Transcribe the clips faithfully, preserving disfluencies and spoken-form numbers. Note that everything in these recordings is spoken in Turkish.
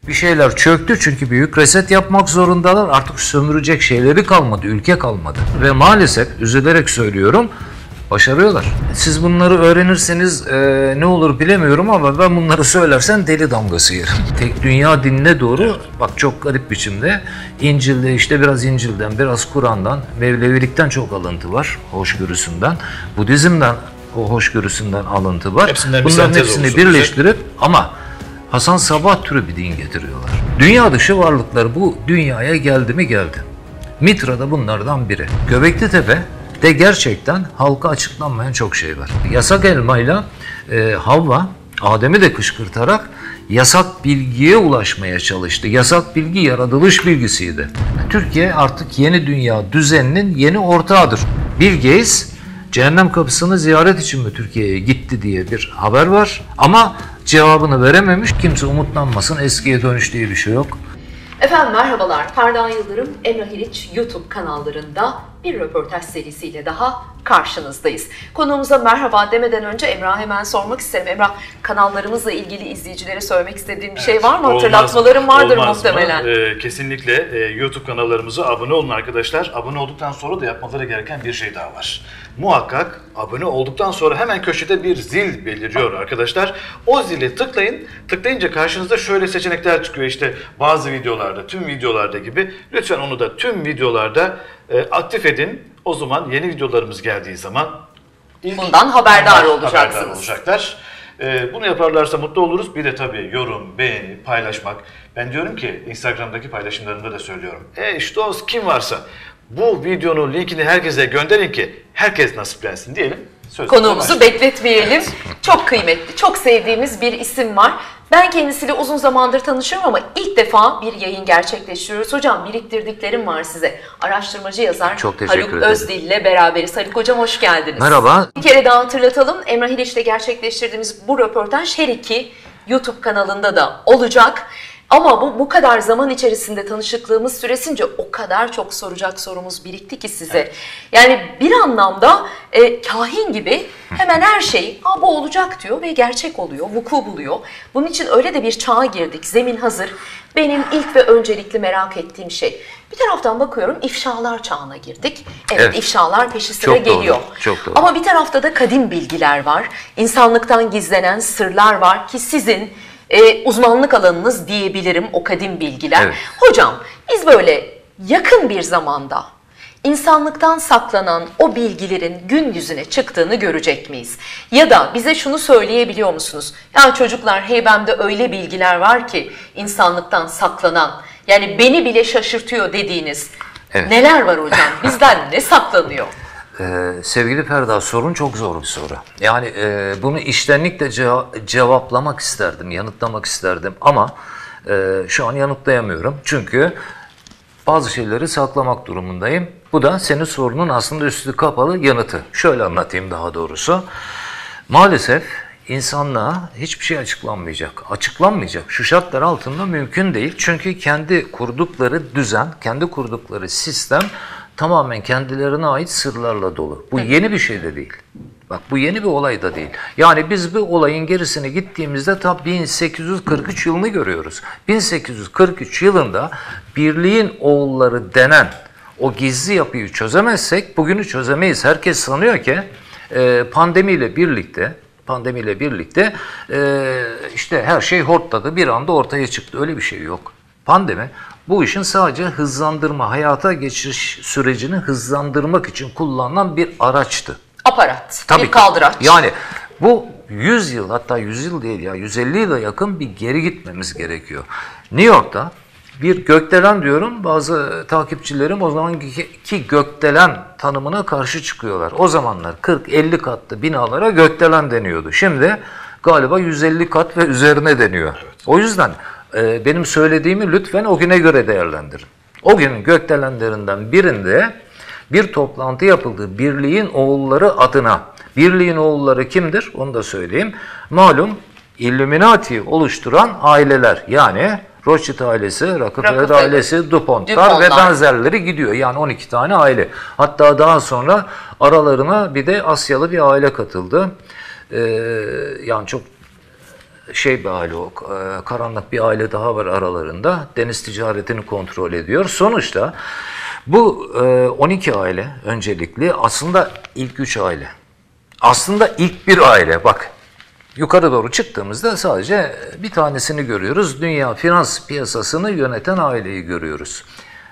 Bir şeyler çöktü çünkü büyük reset yapmak zorundalar. Artık sömürecek şeyleri kalmadı, ülke kalmadı. Ve maalesef üzülerek söylüyorum, başarıyorlar. Siz bunları öğrenirseniz e, ne olur bilemiyorum ama ben bunları söylersem deli damgası yerim. Tek dünya dinine doğru, bak çok garip biçimde, İncil'de işte biraz İncil'den, biraz Kur'an'dan, Mevlevilikten çok alıntı var, hoşgörüsünden, Budizm'den o hoşgörüsünden alıntı var. Hepsinden bunların hepsini birleştirip ama Hasan Sabbah türü bir din getiriyorlar. Dünya dışı varlıklar bu dünyaya geldi mi geldi. Mitra da bunlardan biri. Göbekli Tepe de gerçekten halka açıklanmayan çok şey var. Yasak elmayla e, Havva Adem'i de kışkırtarak yasak bilgiye ulaşmaya çalıştı. Yasak bilgi yaratılış bilgisiydi. Türkiye artık yeni dünya düzeninin yeni ortağıdır. Bill Gates cehennem kapısını ziyaret için mi Türkiye'ye gitti diye bir haber var. Ama cevabını verememiş. Kimse umutlanmasın. Eskiye dönüş diye bir şey yok. Efendim merhabalar. Ferda Yıldırım, Emrah İliç YouTube kanallarında bir röportaj serisiyle daha karşınızdayız. Konuğumuza merhaba demeden önce Emrah'a hemen sormak isterim. Emrah, kanallarımızla ilgili izleyicilere söylemek istediğin bir şey evet, var mı? Olmaz, Hatırlatmalarım vardır olmaz muhtemelen. Ee, kesinlikle e, YouTube kanallarımıza abone olun arkadaşlar. Abone olduktan sonra da yapmaları gereken bir şey daha var. Muhakkak abone olduktan sonra hemen köşede bir zil beliriyor arkadaşlar. O zili tıklayın. Tıklayınca karşınızda şöyle seçenekler çıkıyor. İşte bazı videolarda, tüm videolarda gibi. Lütfen onu da tüm videolarda e, aktif edin. O zaman yeni videolarımız geldiği zaman ilk bundan haberdar olacaksınız. Haberdar olacaklar. Ee, bunu yaparlarsa mutlu oluruz. Bir de tabii yorum, beğeni, paylaşmak. Ben diyorum ki Instagram'daki paylaşımlarımda da söylüyorum. Eş, dost kim varsa bu videonun linkini herkese gönderin ki herkes nasiplensin diyelim. Konuğumuzu bekletmeyelim. Çok kıymetli, çok sevdiğimiz bir isim var. Ben kendisiyle uzun zamandır tanışıyorum ama ilk defa bir yayın gerçekleştiriyoruz. Hocam biriktirdiklerim var size. Araştırmacı yazar Haluk Özdil ile beraberiz. Haluk Hocam hoş geldiniz. Merhaba. Bir kere daha hatırlatalım. Emrah İliç ile gerçekleştirdiğimiz bu röportaj her iki YouTube kanalında da olacak. Ama bu, bu kadar zaman içerisinde tanışıklığımız süresince o kadar çok soracak sorumuz birikti ki size. Evet. Yani bir anlamda e, kahin gibi hemen her şey ha, bu olacak diyor ve gerçek oluyor, vuku buluyor. Bunun için öyle de bir çağa girdik, zemin hazır. Benim ilk ve öncelikli merak ettiğim şey. Bir taraftan bakıyorum ifşalar çağına girdik. Evet, evet. ifşalar peşi sıra çok geliyor. Doğru, çok doğru. Ama bir tarafta da kadim bilgiler var. İnsanlıktan gizlenen sırlar var ki sizin Ee, uzmanlık alanınız diyebilirim o kadim bilgiler. Evet. Hocam biz böyle yakın bir zamanda insanlıktan saklanan o bilgilerin gün yüzüne çıktığını görecek miyiz? Ya da bize şunu söyleyebiliyor musunuz? Ya çocuklar heybemde öyle bilgiler var ki insanlıktan saklanan, yani beni bile şaşırtıyor dediğiniz evet. neler var hocam? Bizden ne saklanıyor? Ee, sevgili Ferda, sorun çok zor bir soru. Yani e, bunu içtenlikle ce- cevaplamak isterdim, yanıtlamak isterdim ama e, şu an yanıtlayamıyorum. Çünkü bazı şeyleri saklamak durumundayım. Bu da senin sorunun aslında üstü kapalı yanıtı. Şöyle anlatayım daha doğrusu. Maalesef insanlığa hiçbir şey açıklanmayacak. Açıklanmayacak. Şu şartlar altında mümkün değil. Çünkü kendi kurdukları düzen, kendi kurdukları sistem tamamen kendilerine ait sırlarla dolu. Bu yeni bir şey de değil. Bak bu yeni bir olay da değil. Yani biz bu olayın gerisine gittiğimizde ta bin sekiz yüz kırk üç yılını görüyoruz. bin sekiz yüz kırk üç yılında Birliğin Oğulları denen o gizli yapıyı çözemezsek bugünü çözemeyiz. Herkes sanıyor ki pandemiyle birlikte pandemiyle birlikte işte her şey hortladı, bir anda ortaya çıktı. Öyle bir şey yok. Pandemi bu işin sadece hızlandırma, hayata geçiş sürecini hızlandırmak için kullanılan bir araçtı. Aparat, Tabii bir kaldıraç. Yani bu yüz yıl, hatta yüz yıl değil ya yüz elli yıla yakın bir geri gitmemiz gerekiyor. New York'ta bir gökdelen diyorum, bazı takipçilerim o zamanki gökdelen tanımına karşı çıkıyorlar. O zamanlar kırk elli katlı binalara gökdelen deniyordu. Şimdi galiba yüz elli kat ve üzerine deniyor. Evet. O yüzden benim söylediğimi lütfen o güne göre değerlendirin. O günün gökdelenlerinden birinde bir toplantı yapıldı. Birliğin Oğulları adına. Birliğin Oğulları kimdir? Onu da söyleyeyim. Malum Illuminati'yi oluşturan aileler. Yani Rothschild ailesi, Rockefeller, Rockefeller ailesi, DuPont'lar Dupont'lar ve benzerleri gidiyor. Yani on iki tane aile. Hatta daha sonra aralarına bir de Asyalı bir aile katıldı. Ee, yani çok şey bir aile o, e, karanlık bir aile daha var aralarında. Deniz ticaretini kontrol ediyor. Sonuçta bu e, on iki aile öncelikli aslında ilk üç aile. Aslında ilk bir aile bak. Yukarı doğru çıktığımızda sadece bir tanesini görüyoruz. Dünya finans piyasasını yöneten aileyi görüyoruz.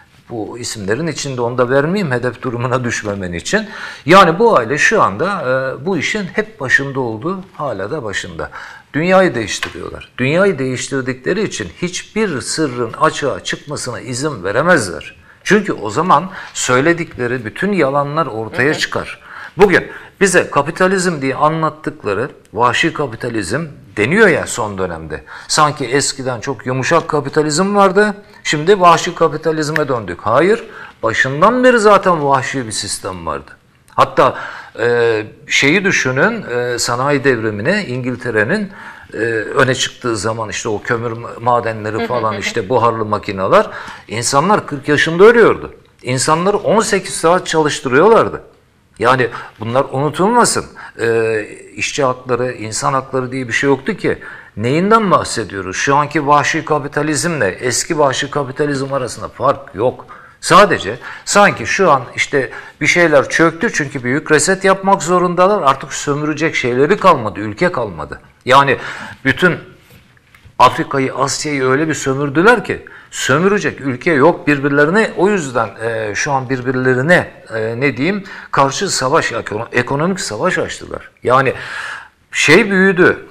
Bu isimlerin içinde onu da vermeyeyim hedef durumuna düşmemen için. Yani bu aile şu anda e, bu işin hep başında olduğu, hala da başında. Dünyayı değiştiriyorlar. Dünyayı değiştirdikleri için hiçbir sırrın açığa çıkmasına izin veremezler. Çünkü o zaman söyledikleri bütün yalanlar ortaya çıkar. Bugün bize kapitalizm diye anlattıkları vahşi kapitalizm deniyor ya son dönemde. Sanki eskiden çok yumuşak kapitalizm vardı, şimdi vahşi kapitalizme döndük. Hayır, başından beri zaten vahşi bir sistem vardı. Hatta e, şeyi düşünün, e, sanayi devrimine İngiltere'nin e, öne çıktığı zaman işte o kömür madenleri falan işte buharlı makineler, insanlar kırk yaşında ölüyordu. İnsanları on sekiz saat çalıştırıyorlardı. Yani bunlar unutulmasın. Ee, işçi hakları, insan hakları diye bir şey yoktu ki. Neyinden bahsediyoruz? Şu anki vahşi kapitalizmle eski vahşi kapitalizm arasında fark yok. Sadece sanki şu an işte bir şeyler çöktü çünkü büyük reset yapmak zorundalar. Artık sömürecek şeyleri kalmadı, ülke kalmadı. Yani bütün Afrika'yı, Asya'yı öyle bir sömürdüler ki sömürecek ülke yok birbirlerine. O yüzden e, şu an birbirlerine e, ne diyeyim karşı savaş, ekonomik savaş açtılar. Yani şey büyüdü,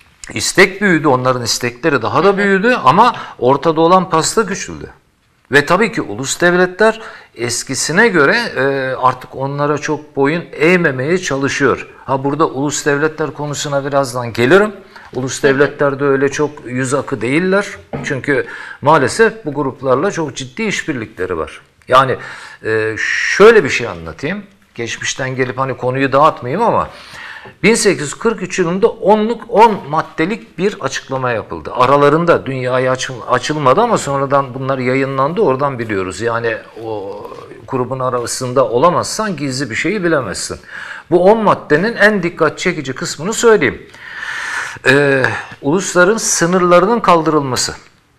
istek büyüdü, onların istekleri daha da büyüdü ama ortada olan pasta küçüldü. Ve tabii ki ulus devletler eskisine göre e, artık onlara çok boyun eğmemeye çalışıyor. Ha burada ulus devletler konusuna birazdan gelirim. Ulus devletler de öyle çok yüz akı değiller. Çünkü maalesef bu gruplarla çok ciddi işbirlikleri var. Yani e, şöyle bir şey anlatayım. Geçmişten gelip hani konuyu dağıtmayayım ama bin sekiz yüz kırk üç yılında onluk on maddelik bir açıklama yapıldı. Aralarında dünyaya açıl, açılmadı ama sonradan bunlar yayınlandı. Oradan biliyoruz. Yani o grubun arasında olamazsan gizli bir şeyi bilemezsin. Bu on maddenin en dikkat çekici kısmını söyleyeyim. Ee, ulusların sınırlarının kaldırılması.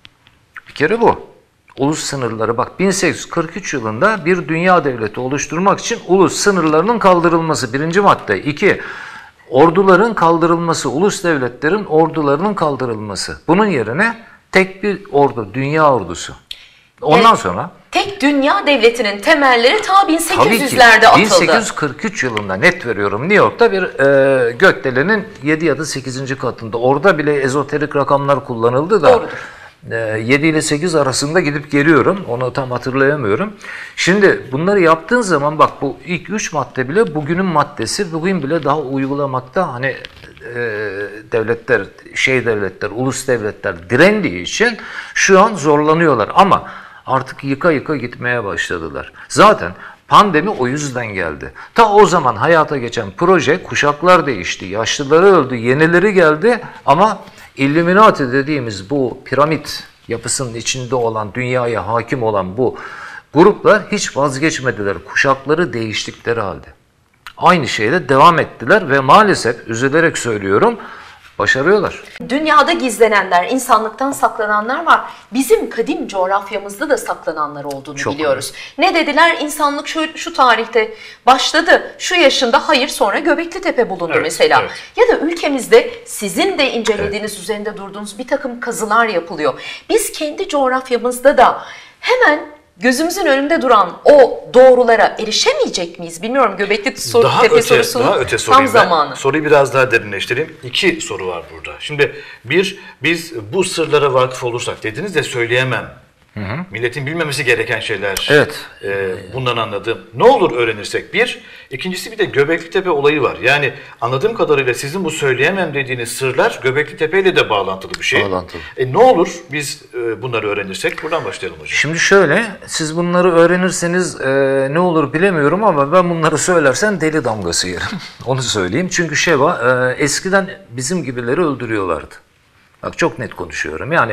Bir kere bu. Ulus sınırları bak bin sekiz yüz kırk üç yılında bir dünya devleti oluşturmak için ulus sınırlarının kaldırılması birinci madde. İki, orduların kaldırılması, ulus devletlerin ordularının kaldırılması. Bunun yerine tek bir ordu, dünya ordusu. Ondan yani, sonra tek dünya devletinin temelleri ta bin sekiz yüzlerde atıldı. bin sekiz yüz kırk üç yılında net veriyorum New York'ta bir e, gökdelenin yedi ya da sekizinci katında. Orada bile ezoterik rakamlar kullanıldı da. Doğrudur. yedi ile sekiz arasında gidip geliyorum. Onu tam hatırlayamıyorum. Şimdi bunları yaptığın zaman bak bu ilk üç madde bile bugünün maddesi. Bugün bile daha uygulamakta hani e, devletler, şey devletler, ulus devletler direndiği için şu an zorlanıyorlar. Ama artık yıka yıka gitmeye başladılar. Zaten pandemi o yüzden geldi. Ta o zaman hayata geçen proje kuşaklar değişti. Yaşlıları öldü, yenileri geldi ama Illuminati dediğimiz bu piramit yapısının içinde olan, dünyaya hakim olan bu gruplar hiç vazgeçmediler. Kuşakları değiştikleri halde. Aynı şeyle devam ettiler ve maalesef üzülerek söylüyorum başarıyorlar. Dünyada gizlenenler, insanlıktan saklananlar var. Bizim kadim coğrafyamızda da saklananlar olduğunu Çok biliyoruz. Ne dediler? İnsanlık şu, şu tarihte başladı, şu yaşında hayır sonra Göbekli Tepe bulundu evet, mesela. Evet. Ya da ülkemizde sizin de incelediğiniz, evet, üzerinde durduğunuz bir takım kazılar yapılıyor. Biz kendi coğrafyamızda da hemen gözümüzün önünde duran o doğrulara erişemeyecek miyiz? Bilmiyorum, Göbekli sor daha Tepe öte, sorusunun daha öte tam zamanı. Ben. Soruyu biraz daha derinleştireyim. İki soru var burada. Şimdi bir, biz bu sırlara vakıf olursak dediniz de söyleyemem. Hı hı. Milletin bilmemesi gereken şeyler. Evet. E, bundan anladım. Ne olur öğrenirsek? Bir. İkincisi bir de Göbekli Tepe olayı var. Yani anladığım kadarıyla sizin bu söyleyemem dediğiniz sırlar Göbekli Tepe ile de bağlantılı bir şey. Bağlantılı. E, ne olur biz e, bunları öğrenirsek? Buradan başlayalım hocam. Şimdi şöyle, siz bunları öğrenirseniz e, ne olur bilemiyorum ama ben bunları söylersen deli damgası yerim. Onu söyleyeyim. Çünkü şey var, e, eskiden bizim gibileri öldürüyorlardı. Bak çok net konuşuyorum. Yani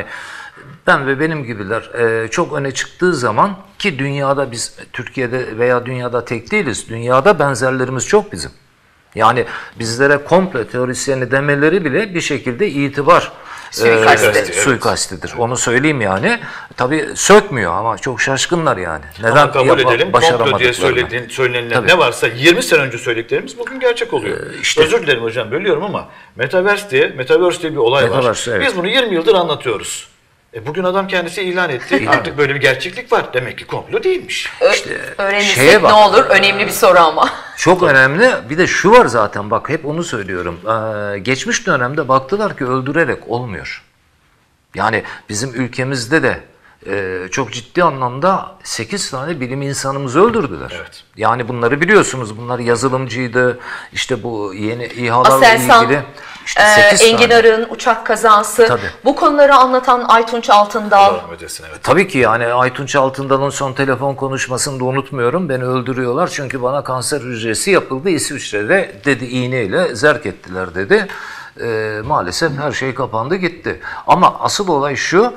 ben ve benim gibiler e, çok öne çıktığı zaman ki dünyada biz Türkiye'de veya dünyada tek değiliz. Dünyada benzerlerimiz çok bizim. Yani bizlere komple teorisyeni demeleri bile bir şekilde itibar Suikasti. e, suikastidir. Onu söyleyeyim yani. Tabii sökmüyor ama çok şaşkınlar yani. Neden Ama kabul yapa- edelim, komplo diye başaramadıklarını. söylediğin, söylenilen Tabii. ne varsa yirmi sene önce söylediklerimiz bugün gerçek oluyor. Ee, işte- Özür dilerim hocam, bölüyorum ama Metaverse diye, Metaverse diye bir olay var. Metaverse, evet. Biz bunu yirmi yıldır anlatıyoruz. E bugün adam kendisi ilan etti. Artık böyle bir gerçeklik var. Demek ki komplo değilmiş. Ö- öğrenirsek şeye bak. ne olur? Önemli bir soru ama. Çok önemli. Bir de şu var zaten, bak hep onu söylüyorum. Ee, geçmiş dönemde baktılar ki öldürerek olmuyor. Yani bizim ülkemizde de e, çok ciddi anlamda sekiz tane bilim insanımızı öldürdüler. Evet. Yani bunları biliyorsunuz. Bunlar yazılımcıydı. İşte bu yeni İHA'larla Aselsan, ilgili. İşte Ee, sekiz tane. Engin Arık'ın uçak kazası. Tabii. Bu konuları anlatan Aytunç Altındal. Allah rahmet eylesin, evet. Tabii ki yani Aytunç Altındal'ın son telefon konuşmasını da unutmuyorum. Beni öldürüyorlar çünkü bana kanser hücresi yapıldı İsviçre'de dedi, iğneyle zerk ettiler dedi. Ee, maalesef her şey kapandı gitti. Ama asıl olay şu,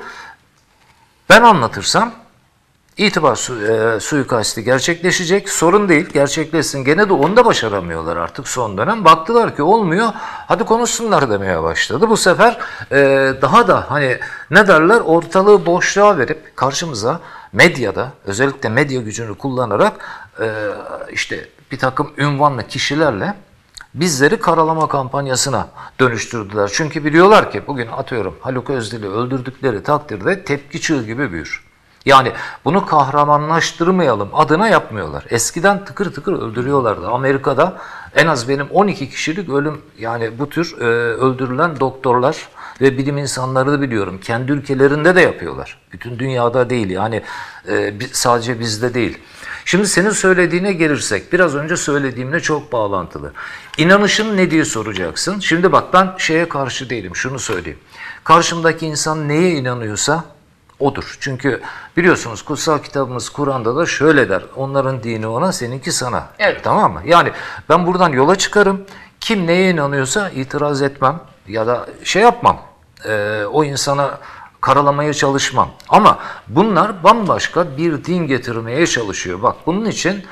ben anlatırsam itibar su, e, suikasti gerçekleşecek. Sorun değil, gerçekleşsin. Gene de onu da başaramıyorlar artık son dönem. Baktılar ki olmuyor, hadi konuşsunlar demeye başladı. Bu sefer e, daha da hani ne derler, ortalığı boşluğa verip karşımıza medyada, özellikle medya gücünü kullanarak e, işte bir takım ünvanlı kişilerle bizleri karalama kampanyasına dönüştürdüler. Çünkü biliyorlar ki bugün atıyorum Haluk Özdil'i öldürdükleri takdirde tepki çığ gibi büyür. Yani bunu kahramanlaştırmayalım adına yapmıyorlar. Eskiden tıkır tıkır öldürüyorlardı. Amerika'da en az benim on iki kişilik ölüm, yani bu tür e, öldürülen doktorlar ve bilim insanları da biliyorum. Kendi ülkelerinde de yapıyorlar. Bütün dünyada değil yani e, sadece bizde değil. Şimdi senin söylediğine gelirsek, biraz önce söylediğimle çok bağlantılı. İnanışın ne diye soracaksın. Şimdi bak, ben şeye karşı değilim, şunu söyleyeyim. Karşımdaki insan neye inanıyorsa odur. Çünkü biliyorsunuz kutsal kitabımız Kur'an'da da şöyle der. Onların dini ona, seninki sana. Evet. Tamam mı? Yani ben buradan yola çıkarım. Kim neye inanıyorsa itiraz etmem ya da şey yapmam. Ee, o insana karalamaya çalışmam. Ama bunlar bambaşka bir din getirmeye çalışıyor. Bak bunun için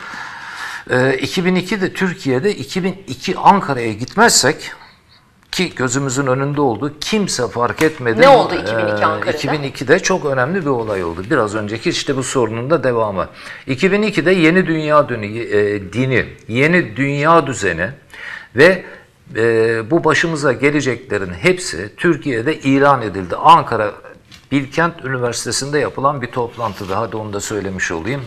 e, iki bin ikide Türkiye'de, iki bin iki Ankara'ya gitmezsek, ki gözümüzün önünde oldu, kimse fark etmedi. Ne oldu iki bin iki Ankara'da? iki bin ikide çok önemli bir olay oldu. Biraz önceki işte bu sorunun da devamı. iki bin ikide yeni dünya dini, e, dini, yeni dünya düzeni ve e, bu başımıza geleceklerin hepsi Türkiye'de ilan edildi. Ankara Bilkent Üniversitesi'nde yapılan bir toplantıda, hadi onu da söylemiş olayım.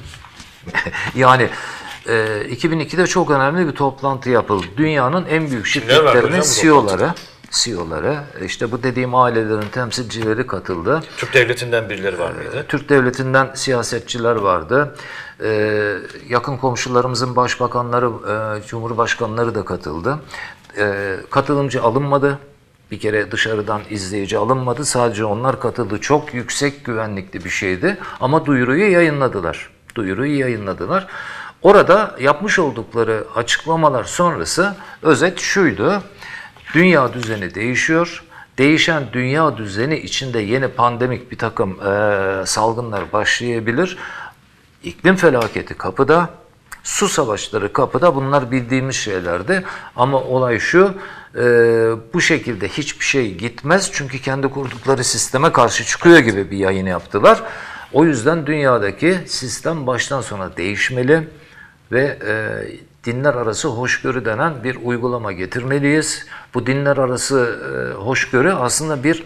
Yani e, iki bin ikide çok önemli bir toplantı yapıldı. Dünyanın en büyük şirketlerinin C E O'ları, C E O'ları, işte bu dediğim ailelerin temsilcileri katıldı. Türk devletinden birileri var mıydı? Türk devletinden siyasetçiler vardı. Ee, yakın komşularımızın başbakanları, e, cumhurbaşkanları da katıldı. Ee, katılımcı alınmadı. Bir kere dışarıdan izleyici alınmadı. Sadece onlar katıldı. Çok yüksek güvenlikli bir şeydi. Ama duyuruyu yayınladılar. Duyuruyu yayınladılar. Orada yapmış oldukları açıklamalar sonrası özet şuydu. Dünya düzeni değişiyor. Değişen dünya düzeni içinde yeni pandemik bir takım e, salgınlar başlayabilir. İklim felaketi kapıda, su savaşları kapıda, bunlar bildiğimiz şeylerdi. Ama olay şu, e, bu şekilde hiçbir şey gitmez. Çünkü kendi kurdukları sisteme karşı çıkıyor gibi bir yayın yaptılar. O yüzden dünyadaki sistem baştan sona değişmeli ve e, dinler arası hoşgörü denen bir uygulama getirmeliyiz. Bu dinler arası e, hoşgörü aslında bir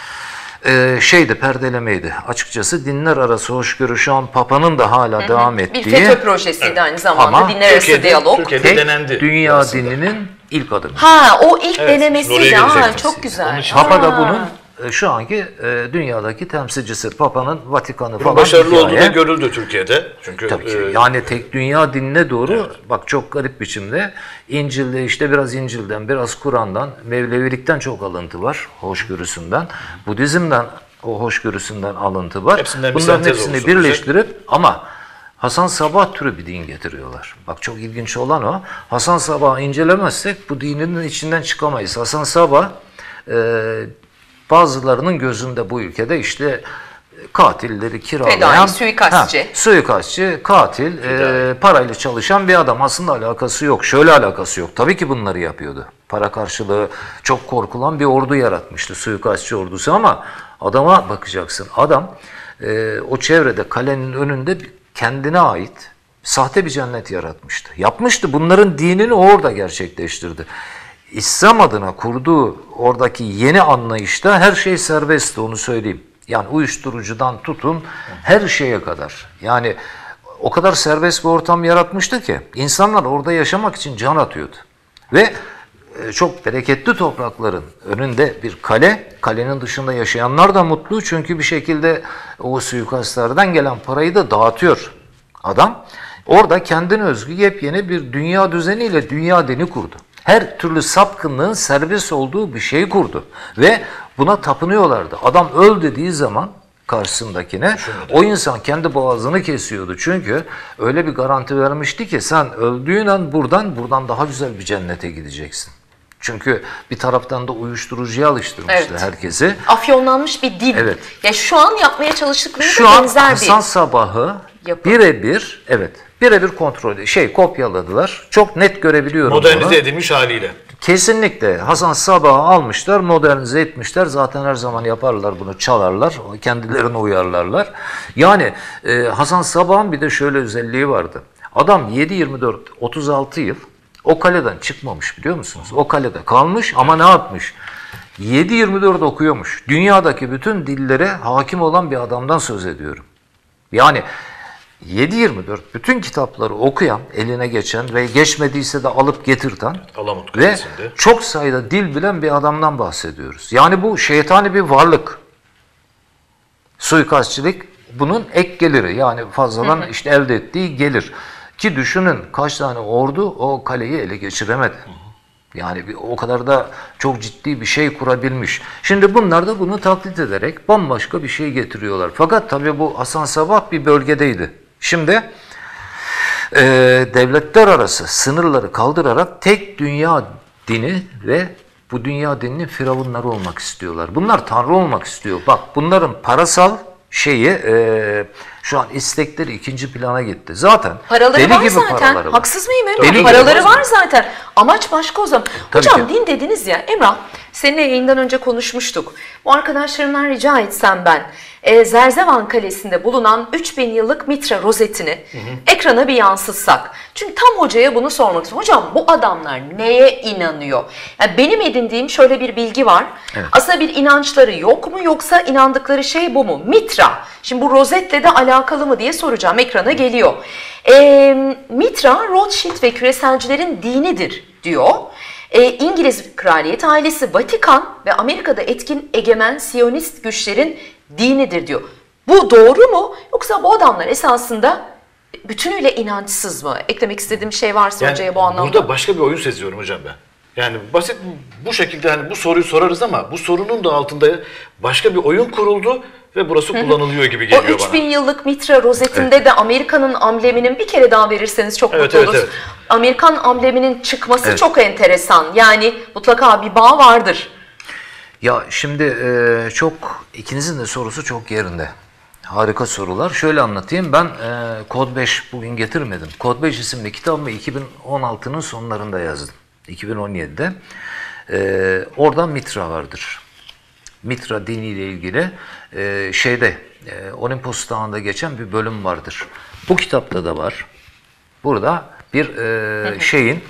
e, şeydi, perdelemeydi. Açıkçası dinler arası hoşgörü şu an Papa'nın da hala hı hı. devam ettiği. Bir FETÖ projesiydi aynı zamanda. Ama dinler arası Türkiye'de, diyalog. Türkiye'de Tek denendi dünya aslında. dininin ilk adımı. Ha, o ilk Evet, denemesiydi. oraya Ha, gelecektim. çok güzel. Papa da Ha. bunun e, şu anki e, dünyadaki temsilcisi. Papa'nın Vatikan'ı Bunun falan başarılı hikaye. olduğu da görüldü Türkiye'de. Çünkü Tabii ki. e, Yani tek dünya dinine doğru, bak çok garip biçimde İncil'de işte biraz İncil'den, biraz Kur'an'dan, Mevlevilikten çok alıntı var, hoşgörüsünden. Budizm'den, o hoşgörüsünden alıntı var. Hepsinden bir Bunların sentez hepsini oluşturacak. birleştirip ama Hasan Sabah türü bir din getiriyorlar. Bak çok ilginç olan o. Hasan Sabah'ı incelemezsek bu dinin içinden çıkamayız. Hasan Sabah e, bazılarının gözünde bu ülkede işte katilleri kiralayan, Fedai, suikastçı. Ha, suikastçı, katil, e, parayla çalışan bir adam. Aslında alakası yok. Şöyle alakası yok. Tabii ki bunları yapıyordu. Para karşılığı çok korkulan bir ordu yaratmıştı. Suikastçı ordusu ama adama bakacaksın. Adam e, o çevrede kalenin önünde kendine ait sahte bir cennet yaratmıştı. Yapmıştı. Bunların dinini orada gerçekleştirdi. İslam adına kurduğu oradaki yeni anlayışta her şey serbestti, onu söyleyeyim. Yani uyuşturucudan tutun her şeye kadar. Yani o kadar serbest bir ortam yaratmıştı ki insanlar orada yaşamak için can atıyordu. Ve çok bereketli toprakların önünde bir kale, kalenin dışında yaşayanlar da mutlu çünkü bir şekilde o suikastlardan gelen parayı da dağıtıyor adam. Orada kendine özgü yepyeni bir dünya düzeniyle dünya dini kurdu. Her türlü sapkınlığın serbest olduğu bir şey kurdu. Ve buna tapınıyorlardı. Adam öl dediği zaman karşısındakine o insan kendi boğazını kesiyordu. Çünkü öyle bir garanti vermişti ki sen öldüğün an buradan buradan daha güzel bir cennete gideceksin. Çünkü bir taraftan da uyuşturucuya alıştırmıştı evet. herkesi. Afyonlanmış bir dil. Evet. Ya şu an yapmaya çalıştıkları şu da an benzer Hasan bir Sabah'ı yapı. birebir evet birebir kontrol şey kopyaladılar. Çok net görebiliyorum Modernize bunu. edilmiş haliyle. Kesinlikle Hasan Sabah'ı almışlar, modernize etmişler. Zaten her zaman yaparlar bunu, çalarlar, kendilerine uyarlarlar. Yani e, Hasan Sabah'ın bir de şöyle özelliği vardı. Adam yedi yirmi dört otuz altı yıl o kaleden çıkmamış, biliyor musunuz? O kalede kalmış ama ne yapmış? yedi yirmi dört okuyormuş. Dünyadaki bütün dillere hakim olan bir adamdan söz ediyorum. Yani yedi yirmi dört bütün kitapları okuyan, eline geçen ve geçmediyse de alıp getirten Alamut ve Kalesi'nde. çok sayıda dil bilen bir adamdan bahsediyoruz. Yani bu şeytani bir varlık. Suikastçılık bunun ek geliri, yani fazladan hı hı. işte elde ettiği gelir. Ki düşünün kaç tane ordu o kaleyi ele geçiremedi. Hı hı. Yani bir, o kadar da çok ciddi bir şey kurabilmiş. Şimdi bunlar da bunu taklit ederek bambaşka bir şey getiriyorlar. Fakat tabii bu Hasan Sabah bir bölgedeydi. Şimdi e, devletler arası sınırları kaldırarak tek dünya dini ve bu dünya dininin firavunları olmak istiyorlar. Bunlar tanrı olmak istiyor. Bak bunların parasal şeyi e, şu an istekleri ikinci plana gitti. Zaten paraları deli var gibi zaten. paraları var. Haksız mıyım Emrah? Deli Paraları gibi var zaten. Amaç başka o zaman. Tabii Hocam ki. din dediniz ya Emrah. Seninle yayından önce konuşmuştuk. Bu arkadaşlarımdan rica etsem ben e, Zerzevan Kalesi'nde bulunan üç bin yıllık Mitra rozetini hı hı. ekrana bir yansıtsak. Çünkü tam hocaya bunu sormak istiyorum. Hocam bu adamlar neye inanıyor? Yani benim edindiğim şöyle bir bilgi var. Evet. Aslında bir inançları yok mu yoksa inandıkları şey bu mu? Mitra. Şimdi bu rozetle de alakalı mı diye soracağım. Ekrana geliyor. E, Mitra, Rothschild ve küreselcilerin dinidir diyor. E, İngiliz kraliyet ailesi, Vatikan ve Amerika'da etkin egemen Siyonist güçlerin dinidir diyor. Bu doğru mu? Yoksa bu adamlar esasında bütünüyle inançsız mı? Eklemek istediğim şey varsa yani hocaya bu anlamda. Burada başka bir oyun seziyorum hocam ben. Yani basit bu şekilde hani bu soruyu sorarız ama bu sorunun da altında başka bir oyun kuruldu ve burası kullanılıyor gibi geliyor bana. O üç bin bana. yıllık Mitra rozetinde evet. de Amerika'nın ambleminin bir kere daha verirseniz çok evet, mutlu evet, oluruz. Evet. Amerikan ambleminin çıkması evet. çok enteresan. Yani mutlaka bir bağ vardır. Ya şimdi e, çok ikinizin de sorusu çok yerinde. Harika sorular. Şöyle anlatayım. Ben e, Kod beş bugün getirmedim. Kod beş isimli kitabımı iki bin on altının sonlarında yazdım. iki bin on yedide. E, orada Mitra vardır. Mitra diniyle ilgili e, şeyde e, Olimpos Dağı'nda geçen bir bölüm vardır. Bu kitapta da var. Burada bir e, şeyin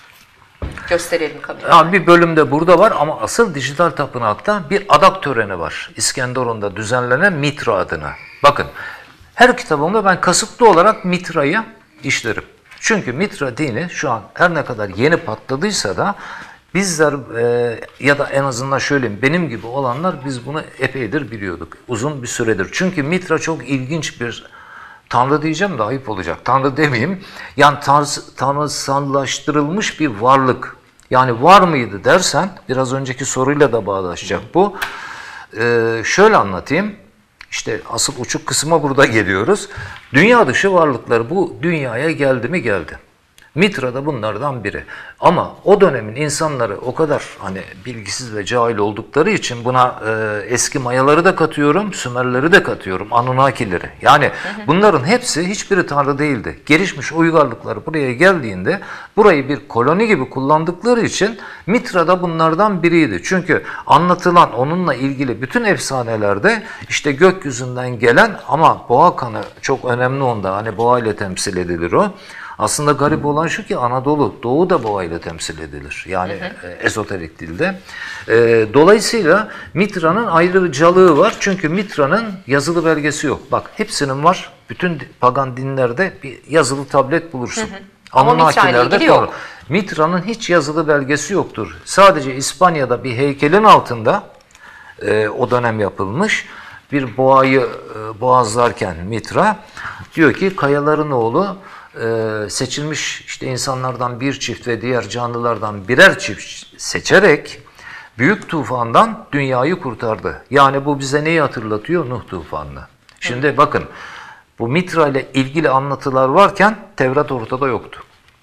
gösterelim kamerayı. Yani bir bölümde burada var ama asıl dijital tapınakta bir adak töreni var. İskenderun'da düzenlenen Mitra adına. Bakın her kitabımda ben kasıtlı olarak Mitra'yı işlerim. Çünkü Mitra dini şu an her ne kadar yeni patladıysa da bizler e, ya da en azından şöyle benim gibi olanlar biz bunu epeydir biliyorduk. Uzun bir süredir. Çünkü Mitra çok ilginç bir Tanrı diyeceğim de ayıp olacak. Tanrı demeyeyim. Yani tanrı, tanrısallaştırılmış bir varlık. Yani var mıydı dersen, biraz önceki soruyla da bağdaşacak bu. Ee, şöyle anlatayım. İşte asıl uçuk kısma burada geliyoruz. Dünya dışı varlıklar bu dünyaya geldi mi geldi. Mitra da bunlardan biri. Ama o dönemin insanları o kadar hani bilgisiz ve cahil oldukları için buna e, eski Mayaları da katıyorum, Sümerleri de katıyorum, Anunnakileri. Yani bunların hepsi hiçbiri tanrı değildi. Gelişmiş uygarlıklar buraya geldiğinde burayı bir koloni gibi kullandıkları için Mitra da bunlardan biriydi. Çünkü anlatılan onunla ilgili bütün efsanelerde işte gökyüzünden gelen ama boğa kanı çok önemli onda. Hani boğa ile temsil edilir o. Aslında garip olan şu ki Anadolu, Doğu da boğa ile temsil edilir. Yani hı hı. E, ezoterik dilde. E, dolayısıyla Mitra'nın ayrıcalığı var. Çünkü Mitra'nın yazılı belgesi yok. Bak hepsinin var. Bütün pagan dinlerde bir yazılı tablet bulursun. Hı hı. Ama Mitra ile ilgili yok. Mitra'nın hiç yazılı belgesi yoktur. Sadece İspanya'da bir heykelin altında e, o dönem yapılmış. Bir boğayı e, boğazlarken Mitra diyor ki kayaların oğlu e, seçilmiş işte insanlardan bir çift ve diğer canlılardan birer çift seçerek büyük tufandan dünyayı kurtardı. Yani bu bize neyi hatırlatıyor? Nuh tufanını. Şimdi evet. Bakın bu Mitra ile ilgili anlatılar varken Tevrat ortada yoktu.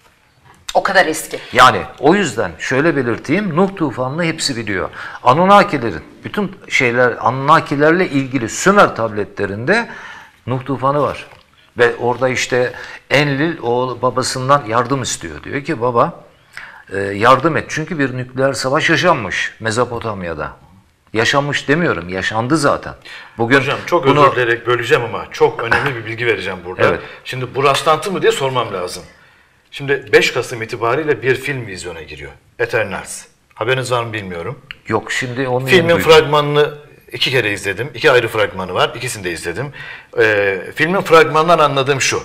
O kadar eski. Yani o yüzden şöyle belirteyim, Nuh tufanını hepsi biliyor. Anunnakilerin bütün şeyler, Anunnakilerle ilgili Sümer tabletlerinde Nuh tufanı var. Ve orada işte Enlil o babasından yardım istiyor. Diyor ki baba e, yardım et. Çünkü bir nükleer savaş yaşanmış Mezopotamya'da. Yaşanmış demiyorum, yaşandı zaten. Bugün hocam çok bunu... özür dileyerek böleceğim ama çok önemli bir bilgi vereceğim burada. Evet. Şimdi bu rastlantı mı diye sormam lazım. Şimdi beş Kasım itibariyle bir film vizyona giriyor. Eternals. Haberiniz var mı bilmiyorum. Yok şimdi onu filmin fragmanını iki kere izledim. İki ayrı fragmanı var. İkisini de izledim. Ee, filmin fragmanından anladığım şu.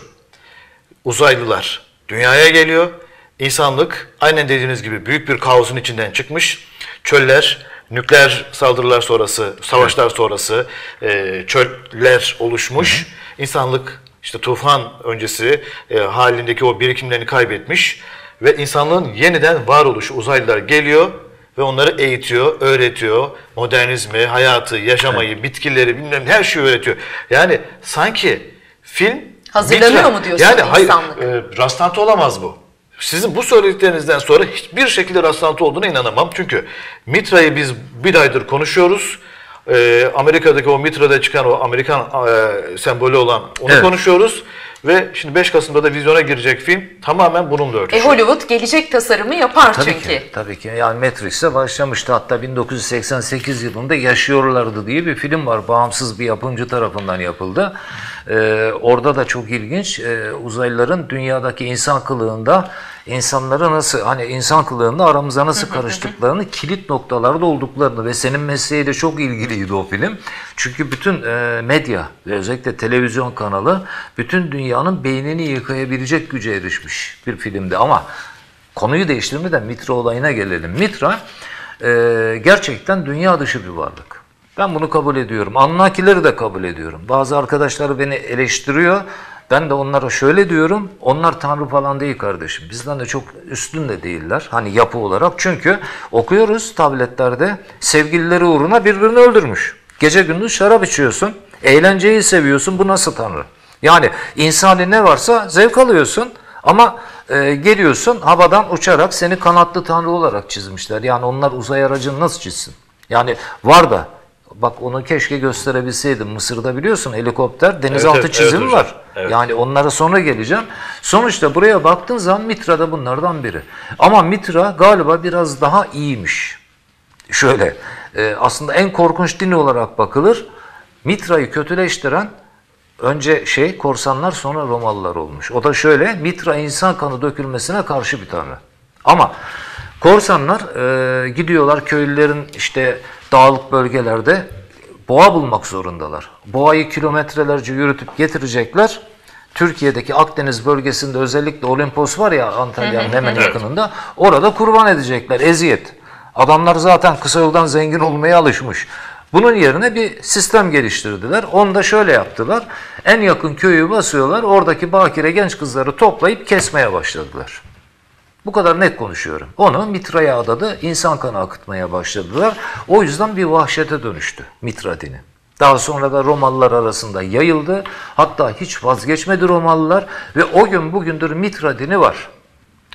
Uzaylılar dünyaya geliyor. İnsanlık aynen dediğiniz gibi büyük bir kaosun içinden çıkmış. Çöller, nükleer saldırılar sonrası, savaşlar evet. sonrası e, çöller oluşmuş. Hı hı. İnsanlık işte tufan öncesi e, halindeki o birikimlerini kaybetmiş ve insanlığın yeniden varoluşu uzaylılar geliyor ve onları eğitiyor, öğretiyor. Modernizmi, hayatı, yaşamayı, evet. bitkileri, bilmem her şeyi öğretiyor. Yani sanki film hazırlanıyor Mitra, mu diyorsun yani, insanlık? Hayır, e, rastlantı olamaz bu. Sizin bu söylediklerinizden sonra hiçbir şekilde rastlantı olduğuna inanamam. Çünkü Mitra'yı biz bir aydır konuşuyoruz. Ee, Amerika'daki o Mitra'da çıkan o Amerikan e, sembolü olan onu evet. konuşuyoruz. Ve şimdi beş Kasım'da da vizyona girecek film tamamen bununla örtüşüyor. E Hollywood gelecek tasarımı yapar tabii çünkü. Ki, tabii ki. Yani Matrix'e başlamıştı. Hatta bin dokuz yüz seksen sekiz yılında Yaşıyorlardı diye bir film var. Bağımsız bir yapımcı tarafından yapıldı. Ee, orada da çok ilginç. Ee, uzaylıların dünyadaki insan kılığında insanları nasıl, hani insan kılığında aramıza nasıl karıştıklarını, kilit noktalarda olduklarını ve senin mesleğiyle çok ilgiliydi o film. Çünkü bütün e, medya ve özellikle televizyon kanalı bütün dünyanın beynini yıkayabilecek güce erişmiş bir filmdi. Ama konuyu değiştirmeden Mitra olayına gelelim. Mitra e, gerçekten dünya dışı bir varlık. Ben bunu kabul ediyorum. Anunnakileri de kabul ediyorum. Bazı arkadaşlar beni eleştiriyor. Ben de onlara şöyle diyorum, onlar tanrı falan değil kardeşim. Bizden de çok üstün de değiller. Hani yapı olarak. Çünkü okuyoruz tabletlerde sevgilileri uğruna birbirini öldürmüş. Gece gündüz şarap içiyorsun, eğlenceyi seviyorsun. Bu nasıl tanrı? Yani insani ne varsa zevk alıyorsun ama e, geliyorsun havadan uçarak seni kanatlı tanrı olarak çizmişler. Yani onlar uzay aracını nasıl çizsin? Yani var da bak onu keşke gösterebilseydim. Mısır'da biliyorsun helikopter denizaltı evet, çizimi evet, var. Evet. Yani onlara sonra geleceğim. Sonuçta buraya baktığın zaman Mitra da bunlardan biri. Ama Mitra galiba biraz daha iyiymiş. Şöyle e, aslında en korkunç din olarak bakılır. Mitra'yı kötüleştiren önce şey korsanlar sonra Romalılar olmuş. O da şöyle Mitra insan kanı dökülmesine karşı bir tanrı. Ama korsanlar e, gidiyorlar köylülerin işte dağlık bölgelerde boğa bulmak zorundalar. Boğayı kilometrelerce yürütüp getirecekler. Türkiye'deki Akdeniz bölgesinde özellikle Olimpos var ya Antalya'nın hemen yakınında. Orada kurban edecekler. Eziyet. Adamlar zaten kısa yoldan zengin olmaya alışmış. Bunun yerine bir sistem geliştirdiler. Onu da şöyle yaptılar. En yakın köyü basıyorlar. Oradaki bakire genç kızları toplayıp kesmeye başladılar. Bu kadar net konuşuyorum. Onu Mitra'ya adadı, insan kanı akıtmaya başladılar. O yüzden bir vahşete dönüştü Mitra dini. Daha sonra da Romalılar arasında yayıldı. Hatta hiç vazgeçmedi Romalılar ve o gün bugündür Mitra dini var.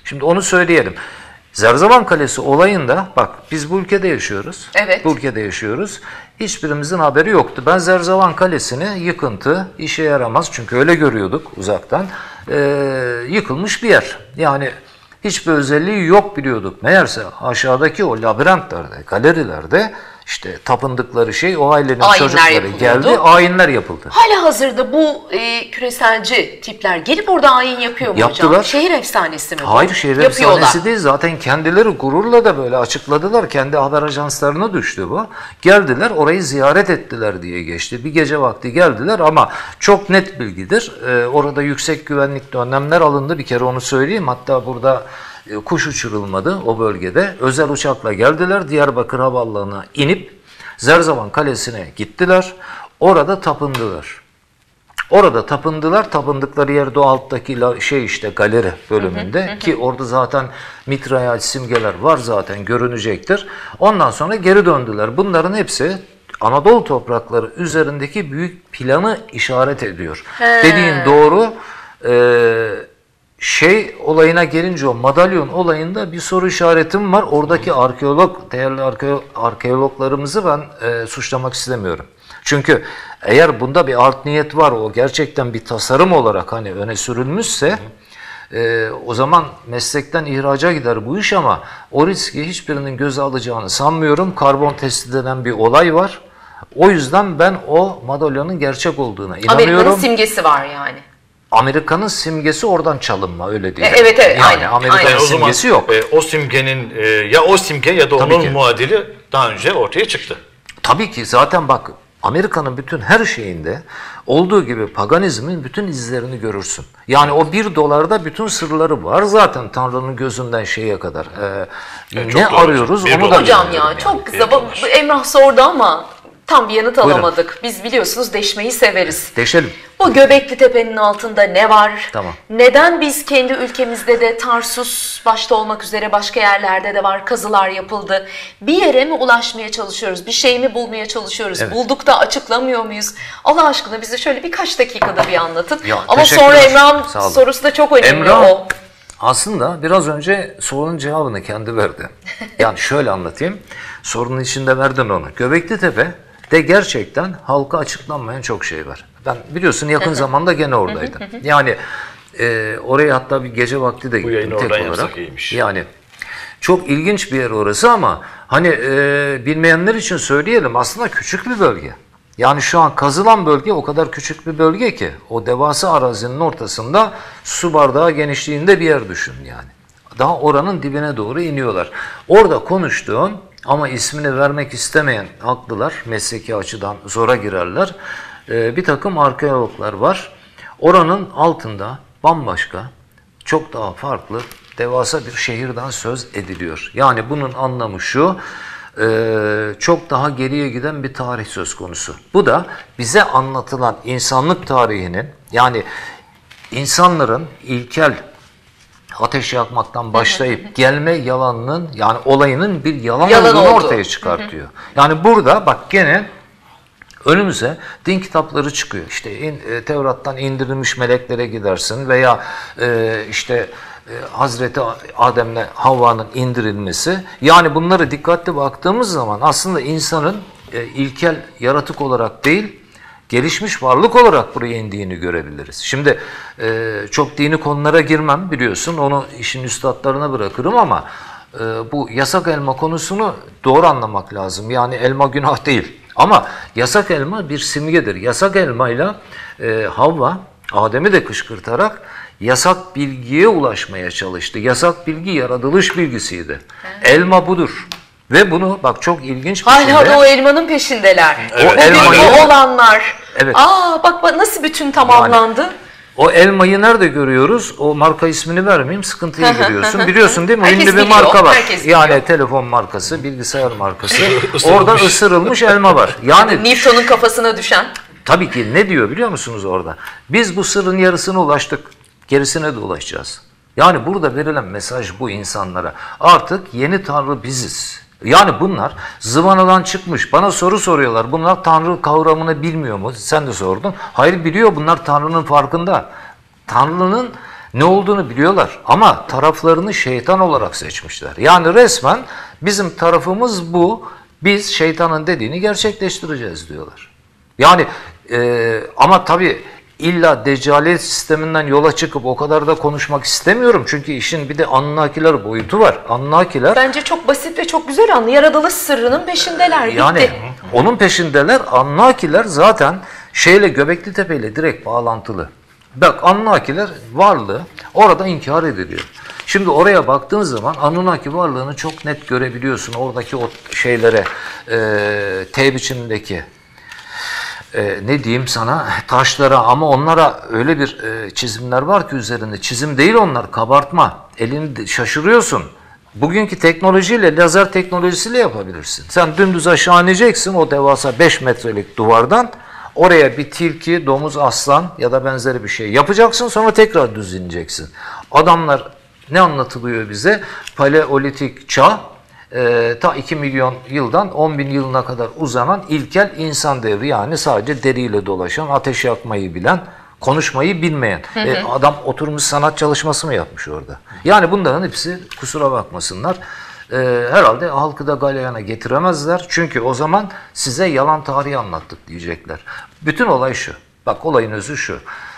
Şimdi onu söyleyelim. Zerzevan Kalesi olayında bak biz bu ülkede yaşıyoruz. Evet. Bu ülkede yaşıyoruz. Hiçbirimizin haberi yoktu. Ben Zerzevan Kalesi'ni yıkıntı, işe yaramaz çünkü öyle görüyorduk uzaktan. Ee, yıkılmış bir yer. Yani hiçbir özelliği yok biliyorduk. Meğerse aşağıdaki o labirentlerde, galerilerde işte tapındıkları şey o ailenin Ayinler çocukları yapılıyordu. geldi, ayinler yapıldı. Hala hazırda bu e, küreselci tipler gelip orada ayin yapıyor mu Yaptılar. hocam? Şehir efsanesi mi bu? Hayır, şehir Yapıyorlar. efsanesi değil. Zaten kendileri gururla da böyle açıkladılar. Kendi haber ajanslarına düştü bu. Geldiler, orayı ziyaret ettiler diye geçti. Bir gece vakti geldiler ama çok net bilgidir. Ee, orada yüksek güvenlikli önlemler alındı. Bir kere onu söyleyeyim. Hatta burada e, kuş uçurulmadı o bölgede. Özel uçakla geldiler. Diyarbakır Havaalanı'na inip Zerzevan Kalesi'ne gittiler. Orada tapındılar. Orada tapındılar. Tapındıkları yerde o alttaki la- şey işte galeri bölümünde ki orada zaten mitraya simgeler var zaten görünecektir. Ondan sonra geri döndüler. Bunların hepsi Anadolu toprakları üzerindeki büyük planı işaret ediyor. He. Dediğin doğru. Ee, şey olayına gelince o madalyon olayında bir soru işaretim var. Oradaki arkeolog, değerli arke- arkeologlarımızı ben e, suçlamak istemiyorum. Çünkü eğer bunda bir art niyet var, o gerçekten bir tasarım olarak hani öne sürülmüşse e, o zaman meslekten ihraca gider bu iş ama o riski hiçbirinin göze alacağını sanmıyorum. Karbon testi denen bir olay var. O yüzden ben o madalyonun gerçek olduğuna inanıyorum. Amerika'nın simgesi var yani. Amerika'nın simgesi oradan çalınma öyle değil. E, evet, evet, yani aynen, Amerika'nın aynen. O zaman simgesi yok. e, o simgenin e, ya o simge ya da Tabii onun ki. muadili daha önce ortaya çıktı. Tabii ki zaten bak Amerika'nın bütün her şeyinde olduğu gibi paganizmin bütün izlerini görürsün. Yani o bir dolarda bütün sırları var zaten Tanrı'nın gözünden şeye kadar. Ee, Evet, çok ne doğru. arıyoruz Bir onu da dolar. Hocam bilmiyorum ya yani. çok Bir zaman dolar. Emrah sordu ama tam bir yanıt Buyurun. alamadık. Biz biliyorsunuz deşmeyi severiz. Deşelim. Bu Göbekli Tepe'nin altında ne var? Tamam. Neden biz kendi ülkemizde de Tarsus başta olmak üzere başka yerlerde de var kazılar yapıldı? Bir yere mi ulaşmaya çalışıyoruz? Bir şey mi bulmaya çalışıyoruz? Evet. Bulduk da açıklamıyor muyuz? Allah aşkına bize şöyle birkaç dakikada bir anlatın. Ya, Ama teşekkürler. sonra Emrah'ın Sağ olun. sorusu da çok önemli Emrah o. aslında biraz önce sorunun cevabını kendi verdi. Yani şöyle anlatayım. Sorunun içinde verdin onu. Göbekli Tepe de gerçekten halka açıklanmayan çok şey var. Ben biliyorsun yakın zamanda gene oradaydım. Yani e, oraya hatta bir gece vakti de Bu gittim yayını tek oradan olarak. yapsak iyiymiş. Yani çok ilginç bir yer orası ama hani e, bilmeyenler için söyleyelim aslında küçük bir bölge. Yani şu an kazılan bölge o kadar küçük bir bölge ki o devasa arazinin ortasında su bardağı genişliğinde bir yer düşün yani. Daha oranın dibine doğru iniyorlar. Orada konuştuğum ama ismini vermek istemeyen haklılar, mesleki açıdan zora girerler. Ee, bir takım arkeologlar var. Oranın altında bambaşka, çok daha farklı, devasa bir şehirden söz ediliyor. Yani bunun anlamı şu, e, çok daha geriye giden bir tarih söz konusu. Bu da bize anlatılan insanlık tarihinin, yani insanların ilkel ateş yakmaktan başlayıp gelme yalanının yani olayının bir yalan, Yalan olduğunu oldu. ortaya çıkartıyor. Yani burada bak gene önümüze din kitapları çıkıyor. İşte in, e, Tevrat'tan indirilmiş meleklere gidersin veya e, işte e, Hazreti Adem'le Havva'nın indirilmesi. Yani bunları dikkatli baktığımız zaman aslında insanın e, ilkel yaratık olarak değil, gelişmiş varlık olarak buraya indiğini görebiliriz. Şimdi e, çok dini konulara girmem biliyorsun, onu işin üstadlarına bırakırım ama e, bu yasak elma konusunu doğru anlamak lazım. Yani elma günah değil ama yasak elma bir simgedir. Yasak elmayla e, Havva Adem'i de kışkırtarak yasak bilgiye ulaşmaya çalıştı. Yasak bilgi yaratılış bilgisiydi. Elma budur. Ve bunu bak çok ilginç bir Hala şekilde... da o elmanın peşindeler. Evet. O elmayı- bilgi olanlar. Evet. Aa bak, bak nasıl bütün tamamlandı. O elmayı nerede görüyoruz? O marka ismini vermeyeyim, sıkıntıyı giriyorsun. Biliyorsun değil mi? Herkes Ünlü bir biliyor, marka var. herkes biliyor. Yani telefon markası, bilgisayar markası. Isırılmış. Orada ısırılmış elma var. Yani Newton'un kafasına düşen. tabii ki ne diyor biliyor musunuz orada? Biz bu sırrın yarısına ulaştık. Gerisine de ulaşacağız. Yani burada verilen mesaj bu insanlara. Artık yeni tanrı biziz. Yani bunlar zıvanadan çıkmış. Bana soru soruyorlar. Bunlar tanrı kavramını bilmiyor mu? Sen de sordun. Hayır biliyor, bunlar tanrının farkında. Tanrı'nın Ne olduğunu biliyorlar ama taraflarını şeytan olarak seçmişler. Yani resmen bizim tarafımız bu, biz şeytanın dediğini gerçekleştireceğiz diyorlar. Yani e, ama tabii illa Deccaliyet sisteminden yola çıkıp o kadar da konuşmak istemiyorum. Çünkü işin bir de Anunnakiler boyutu var. Anunnakiler Bence çok basit ve çok güzel anlı. Yaratılış sırrının peşindeler. yani Bitti. onun peşindeler. Anunnakiler zaten şeyle Göbekli Tepe ile direkt bağlantılı. Bak Anunnakiler varlığı orada inkar ediliyor. Şimdi oraya baktığın zaman Anunnaki varlığını çok net görebiliyorsun. Oradaki o şeylere e, T biçimindeki e, ne diyeyim sana taşlara, ama onlara öyle bir e, çizimler var ki üzerinde. Çizim değil onlar, kabartma. Elini şaşırıyorsun. Bugünkü teknolojiyle, lazer teknolojisiyle yapabilirsin. Sen dümdüz aşağı ineceksin o devasa beş metrelik duvardan. Oraya bir tilki, domuz, aslan ya da benzeri bir şey yapacaksın, sonra tekrar düz ineceksin. Adamlar ne anlatılıyor bize? Paleolitik çağ, e, ta iki milyon yıldan on bin yılına kadar uzanan ilkel insan devri. Yani sadece deriyle dolaşan, ateş yakmayı bilen, konuşmayı bilmeyen. Hı hı. E, adam oturmuş sanat çalışması mı yapmış orada? Yani bunların hepsi, kusura bakmasınlar, e, herhalde halkı da galeyana getiremezler. Çünkü o zaman size yalan tarihi anlattık diyecekler. Bütün olay şu. Bak olayın özü şu.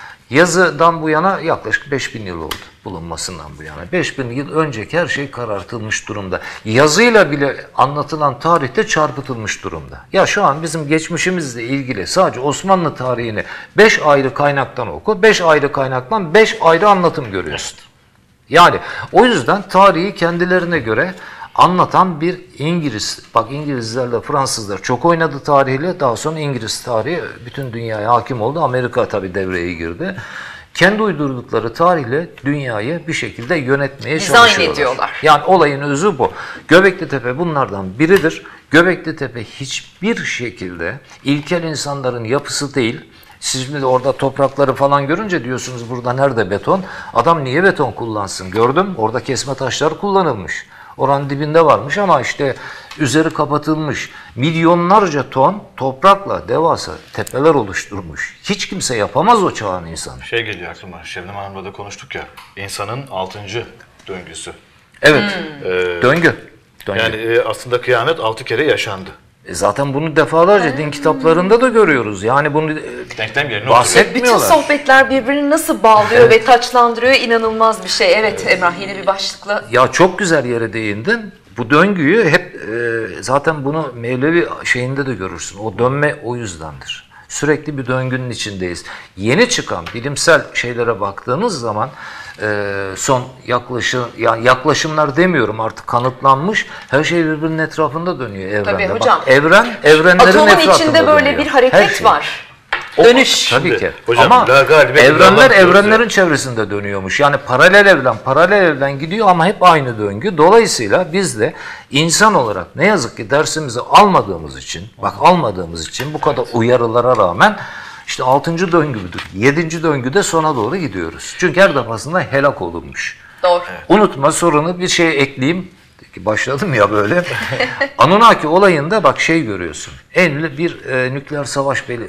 Yazıdan bu yana yaklaşık beş bin yıl oldu bulunmasından bu yana. beş bin yıl önceki her şey karartılmış durumda. Yazıyla bile anlatılan tarihte çarpıtılmış durumda. Ya şu an bizim geçmişimizle ilgili sadece Osmanlı tarihini beş ayrı kaynaktan oku, beş ayrı kaynaktan beş ayrı anlatım görüyorsun. Yani o yüzden tarihi kendilerine göre anlatan bir İngiliz, bak İngilizlerle Fransızlar çok oynadı tarihle, daha sonra İngiliz tarihi bütün dünyaya hakim oldu. Amerika tabii devreye girdi. Kendi uydurdukları tarihle dünyayı bir şekilde yönetmeye Dizayn çalışıyorlar. ediyorlar. Yani olayın özü bu. Göbekli Tepe bunlardan biridir. Göbekli Tepe hiçbir şekilde ilkel insanların yapısı değil. Siz şimdi orada toprakları falan görünce diyorsunuz burada nerede beton? Adam niye beton kullansın? Gördüm, orada kesme taşlar kullanılmış. Oranın dibinde varmış ama işte üzeri kapatılmış. Milyonlarca ton toprakla devasa tepeler oluşturmuş. Hiç kimse yapamaz o çağın insanı. Şey geliyor aklıma, Şebnem Hanım'la da konuştuk ya, insanın altıncı döngüsü. Evet, Ee, döngü. döngü. Yani e, aslında kıyamet altı kere yaşandı. E zaten bunu defalarca din kitaplarında da görüyoruz. Yani bunu e, Denklem yerine bahsetmiyorlar. Bütün sohbetler birbirini nasıl bağlıyor ve taçlandırıyor, inanılmaz bir şey. Evet Emrah, yine bir başlıkla. Ya çok güzel yere değindin. Bu döngüyü hep e, zaten bunu Mevlevi şeyinde de görürsün. O dönme o yüzdendir. Sürekli bir döngünün içindeyiz. Yeni çıkan bilimsel şeylere baktığınız zaman e, son yaklaşım, yani yaklaşımlar demiyorum artık, kanıtlanmış her şey birbirinin etrafında dönüyor evrende. Tabii hocam. Bak, evren evrenlerin Atomun etrafında içinde böyle dönüyor. bir hareket Her şey. var. O- Dönüş. Tabii Şimdi, ki. hocam, Ama la galibe evrenler illallah diyoruz evrenlerin ya. çevresinde dönüyormuş. Yani paralel evren, paralel evren gidiyor ama hep aynı döngü. Dolayısıyla biz de insan olarak ne yazık ki dersimizi almadığımız için, bak almadığımız için bu kadar uyarılara rağmen işte altıncı döngüdür. yedinci döngüde sona doğru gidiyoruz. Çünkü her defasında helak olunmuş. Doğru. Unutma sorunu, bir şey ekleyeyim. Başladım ya böyle. Anunnaki olayında bak şey görüyorsun. En bir e, nükleer savaş beli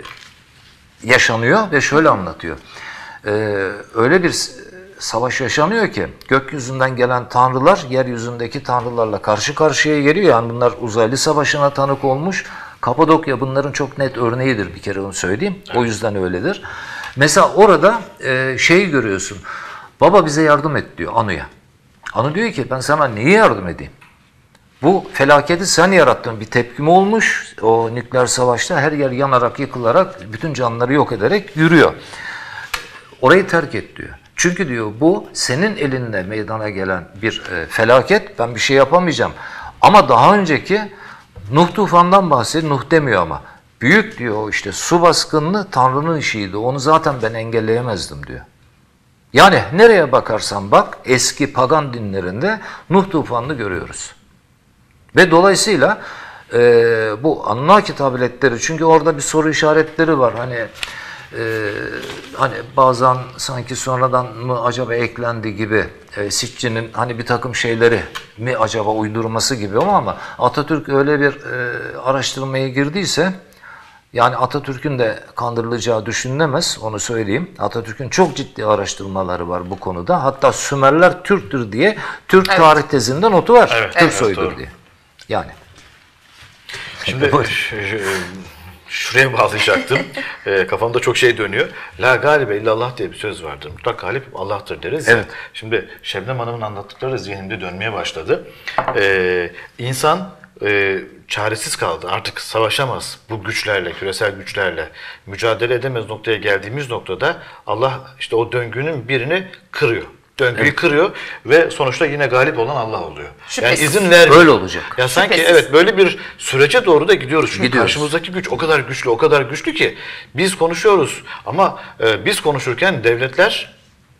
yaşanıyor ve şöyle anlatıyor. Ee, öyle bir savaş yaşanıyor ki gökyüzünden gelen tanrılar yeryüzündeki tanrılarla karşı karşıya geliyor. Yani bunlar uzaylı savaşına tanık olmuş. Kapadokya bunların çok net örneğidir, bir kere onu söyleyeyim. O yüzden öyledir. Mesela orada e, şeyi görüyorsun. Baba bize yardım et diyor Anu'ya. Anu diyor ki ben sana niye yardım edeyim? Bu felaketi sen yarattın. Bir tepkim olmuş. O nükleer savaşta her yer yanarak, yıkılarak, bütün canlıları yok ederek yürüyor. Orayı terk et diyor. Çünkü diyor bu senin elinde meydana gelen bir e, felaket. Ben bir şey yapamayacağım. Ama daha önceki Nuh tufandan bahsediyor. Nuh demiyor ama. Büyük diyor işte su baskınını Tanrı'nın işiydi. Onu zaten ben engelleyemezdim diyor. Yani nereye bakarsan bak eski pagan dinlerinde Nuh tufanını görüyoruz. Ve dolayısıyla e, bu Anunnaki tabletleri, çünkü orada bir soru işaretleri var. Hani e, hani bazen sanki sonradan mı acaba eklendi gibi, e, Sitchin'in hani bir takım şeyleri mi acaba uydurması gibi ama, ama Atatürk öyle bir e, araştırmaya girdiyse Yani Atatürk'ün de kandırılacağı düşünülemez, onu söyleyeyim. Atatürk'ün çok ciddi araştırmaları var bu konuda. Hatta Sümerler Türktür diye Türk Evet. tarih tezinde notu var. Evet, Türk evet, soyudur doğru. diye. Yani. Şimdi ş- ş- şuraya bağlayacaktım. e, kafamda çok şey dönüyor. La galibe illallah diye bir söz vardır. Mutlak galip Allah'tır deriz ya. Evet. Şimdi Şebnem Hanım'ın anlattıkları zihnimde dönmeye başladı. E, insan e, çaresiz kaldı. Artık savaşamaz bu güçlerle, küresel güçlerle. Mücadele edemez noktaya geldiğimiz noktada Allah işte o döngünün birini kırıyor. Döngüyü kırıyor ve sonuçta yine galip olan Allah oluyor. Şüphesiz. Yani izin vermiyor. Öyle olacak. Ya sanki Şüphesiz. evet böyle bir sürece doğru da gidiyoruz. Çünkü Gidiyoruz. karşımızdaki güç o kadar güçlü, o kadar güçlü ki biz konuşuyoruz ama e, biz konuşurken devletler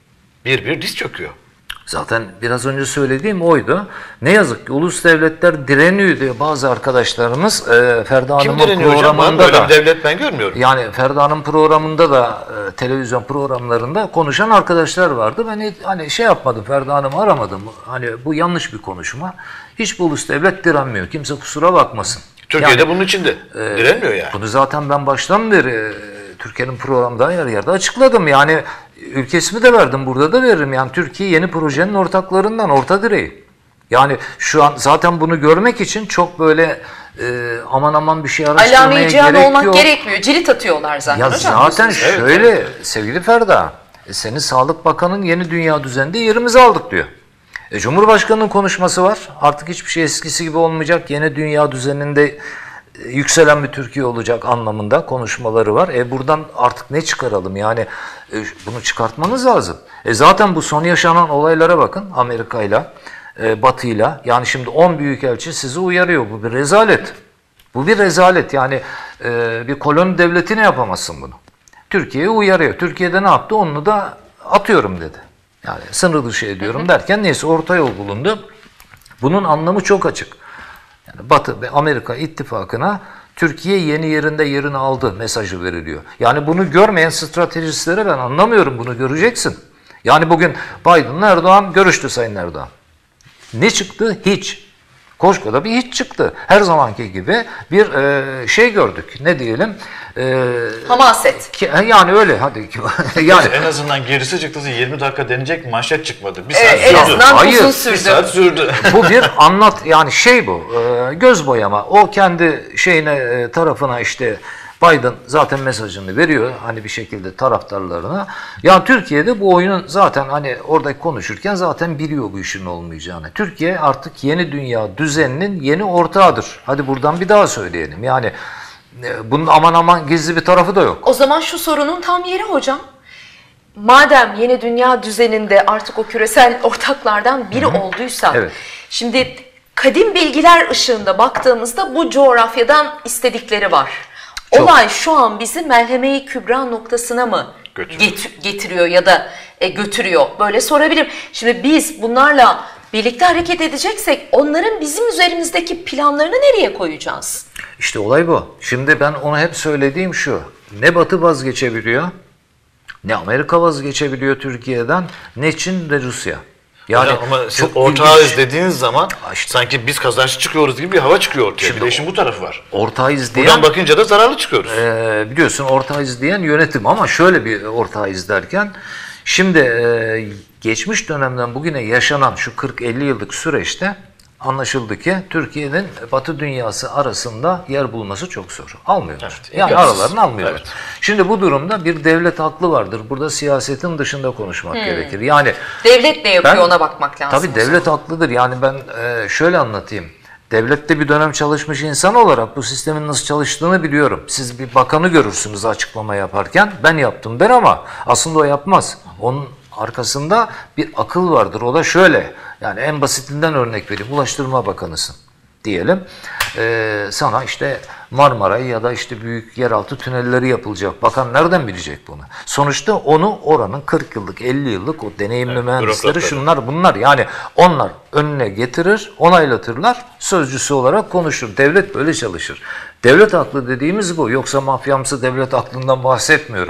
bir bir diz çöküyor. Zaten biraz önce söylediğim oydu. Ne yazık ki ulus devletler direniyor diyor bazı arkadaşlarımız. E, Ferda Kim Hanım'ın direniyor hocam? Ben programında böyle da. bir devlet ben görmüyorum. Yani Ferda Hanım programında da e, televizyon programlarında konuşan arkadaşlar vardı. Ben hiç, hani şey yapmadım, Ferda Hanım'ı aramadım. Hani bu yanlış bir konuşma. Hiçbir ulus devlet direnmiyor. Kimse kusura bakmasın. Türkiye'de Yani, bunun içinde. Direnmiyor yani. bunu zaten ben baştan beri e, Türkiye'nin programda yer yerde açıkladım. Yani ülkesimi de verdim, burada da veririm. Yani Türkiye yeni projenin ortaklarından, orta direği. Yani şu an zaten bunu görmek için çok böyle e, aman aman bir şey araştırmaya Alame cihan gerek olmak yok. gerekmiyor. Cirit atıyorlar zaten Ya hocam. zaten biliyorsunuz. şöyle sevgili Ferda, e, senin Sağlık Bakanı'nın yeni dünya düzeninde yerimizi aldık diyor. E, Cumhurbaşkanı'nın konuşması var. Artık hiçbir şey eskisi gibi olmayacak. Yeni dünya düzeninde e, yükselen bir Türkiye olacak anlamında konuşmaları var. E buradan artık ne çıkaralım? Yani e, bunu çıkartmanız lazım. E zaten bu son yaşanan olaylara bakın, Amerika'yla, e, Batı'yla. Yani şimdi on büyükelçi sizi uyarıyor. Bu bir rezalet. Bu bir rezalet. Yani e, bir koloni devletine yapamazsın bunu. Türkiye'yi uyarıyor. Türkiye'de ne yaptı? Onu da atıyorum dedi. Yani sınır dışı ediyorum derken neyse orta yol bulundu. Bunun anlamı çok açık. Yani Batı ve Amerika ittifakına Türkiye yeni yerinde yerini aldı mesajı veriliyor. Yani bunu görmeyen stratejistlere ben anlamıyorum, bunu göreceksin. Yani bugün Biden'la Erdoğan görüştü, Sayın Erdoğan. Ne çıktı? Hiç. Koşkoda bir hiç çıktı. Her zamanki gibi bir e, şey gördük. Ne diyelim? E, Hamaset. ki- yani öyle hadi. yani En azından gerisi çıktı. yirmi dakika denecek manşet çıkmadı. Bir Ee, saat en sürdü. azından Hayır, uzun Bir sürdü. saat sürdü. bu bir anlat yani şey bu e, göz boyama. O kendi şeyine e, tarafına işte Biden zaten mesajını veriyor hani bir şekilde taraftarlarına. Ya Türkiye'de bu oyunun zaten hani orada konuşurken zaten biliyor bu işin olmayacağını. Türkiye artık yeni dünya düzeninin yeni ortağıdır. Hadi buradan bir daha söyleyelim. Yani e, bunun aman aman gizli bir tarafı da yok. O zaman şu sorunun tam yeri hocam. Madem yeni dünya düzeninde artık o küresel ortaklardan biri olduysa, Evet. şimdi kadim bilgiler ışığında baktığımızda bu coğrafyadan istedikleri var. Çok. Olay şu an bizi Melheme-i Kübra noktasına mı Götürüyor. get- getiriyor ya da e, götürüyor? Böyle sorabilirim. Şimdi biz bunlarla birlikte hareket edeceksek onların bizim üzerimizdeki planlarını nereye koyacağız? İşte olay bu. Şimdi ben onu hep söylediğim şu. Ne Batı vazgeçebiliyor, ne Amerika vazgeçebiliyor Türkiye'den, ne Çin ne Rusya. Yani Hocam ama siz çok ortağız ilginç. dediğiniz zaman işte. sanki biz kazançlı çıkıyoruz gibi bir hava çıkıyor ortaya. Şimdi bir de işin bu tarafı var. Ortağız diyen, Buradan bakınca da zararlı çıkıyoruz. e, biliyorsun ortağız diyen yönetim ama şöyle bir ortağız derken, şimdi e, geçmiş dönemden bugüne yaşanan şu kırk elli yıllık süreçte anlaşıldı ki Türkiye'nin Batı dünyası arasında yer bulması çok zor. Almıyorlar. Evet, yani imkansız. aralarını almıyorlar. Evet. Şimdi bu durumda bir devlet aklı vardır. Burada siyasetin dışında konuşmak gerekir. Yani Devlet ne yapıyor Ben- ona bakmak lazım. tabii o devlet haklıdır. Yani ben e, şöyle anlatayım. Devlette bir dönem çalışmış insan olarak bu sistemin nasıl çalıştığını biliyorum. Siz bir bakanı görürsünüz açıklama yaparken. Ben yaptım der ama aslında o yapmaz. Onun arkasında bir akıl vardır. O da şöyle. Yani en basitinden örnek vereyim. Ulaştırma Bakanısın diyelim. Ee, sana işte Marmara'yı ya da işte büyük yeraltı tünelleri yapılacak. Bakan nereden bilecek bunu? Sonuçta onu oranın kırk yıllık, elli yıllık o deneyimli Evet, mühendisleri bürokratları. şunlar bunlar. Yani onlar önüne getirir, onaylatırlar, sözcüsü olarak konuşur. Devlet böyle çalışır. Devlet aklı dediğimiz bu. Yoksa mafyamsı devlet aklından bahsetmiyorum.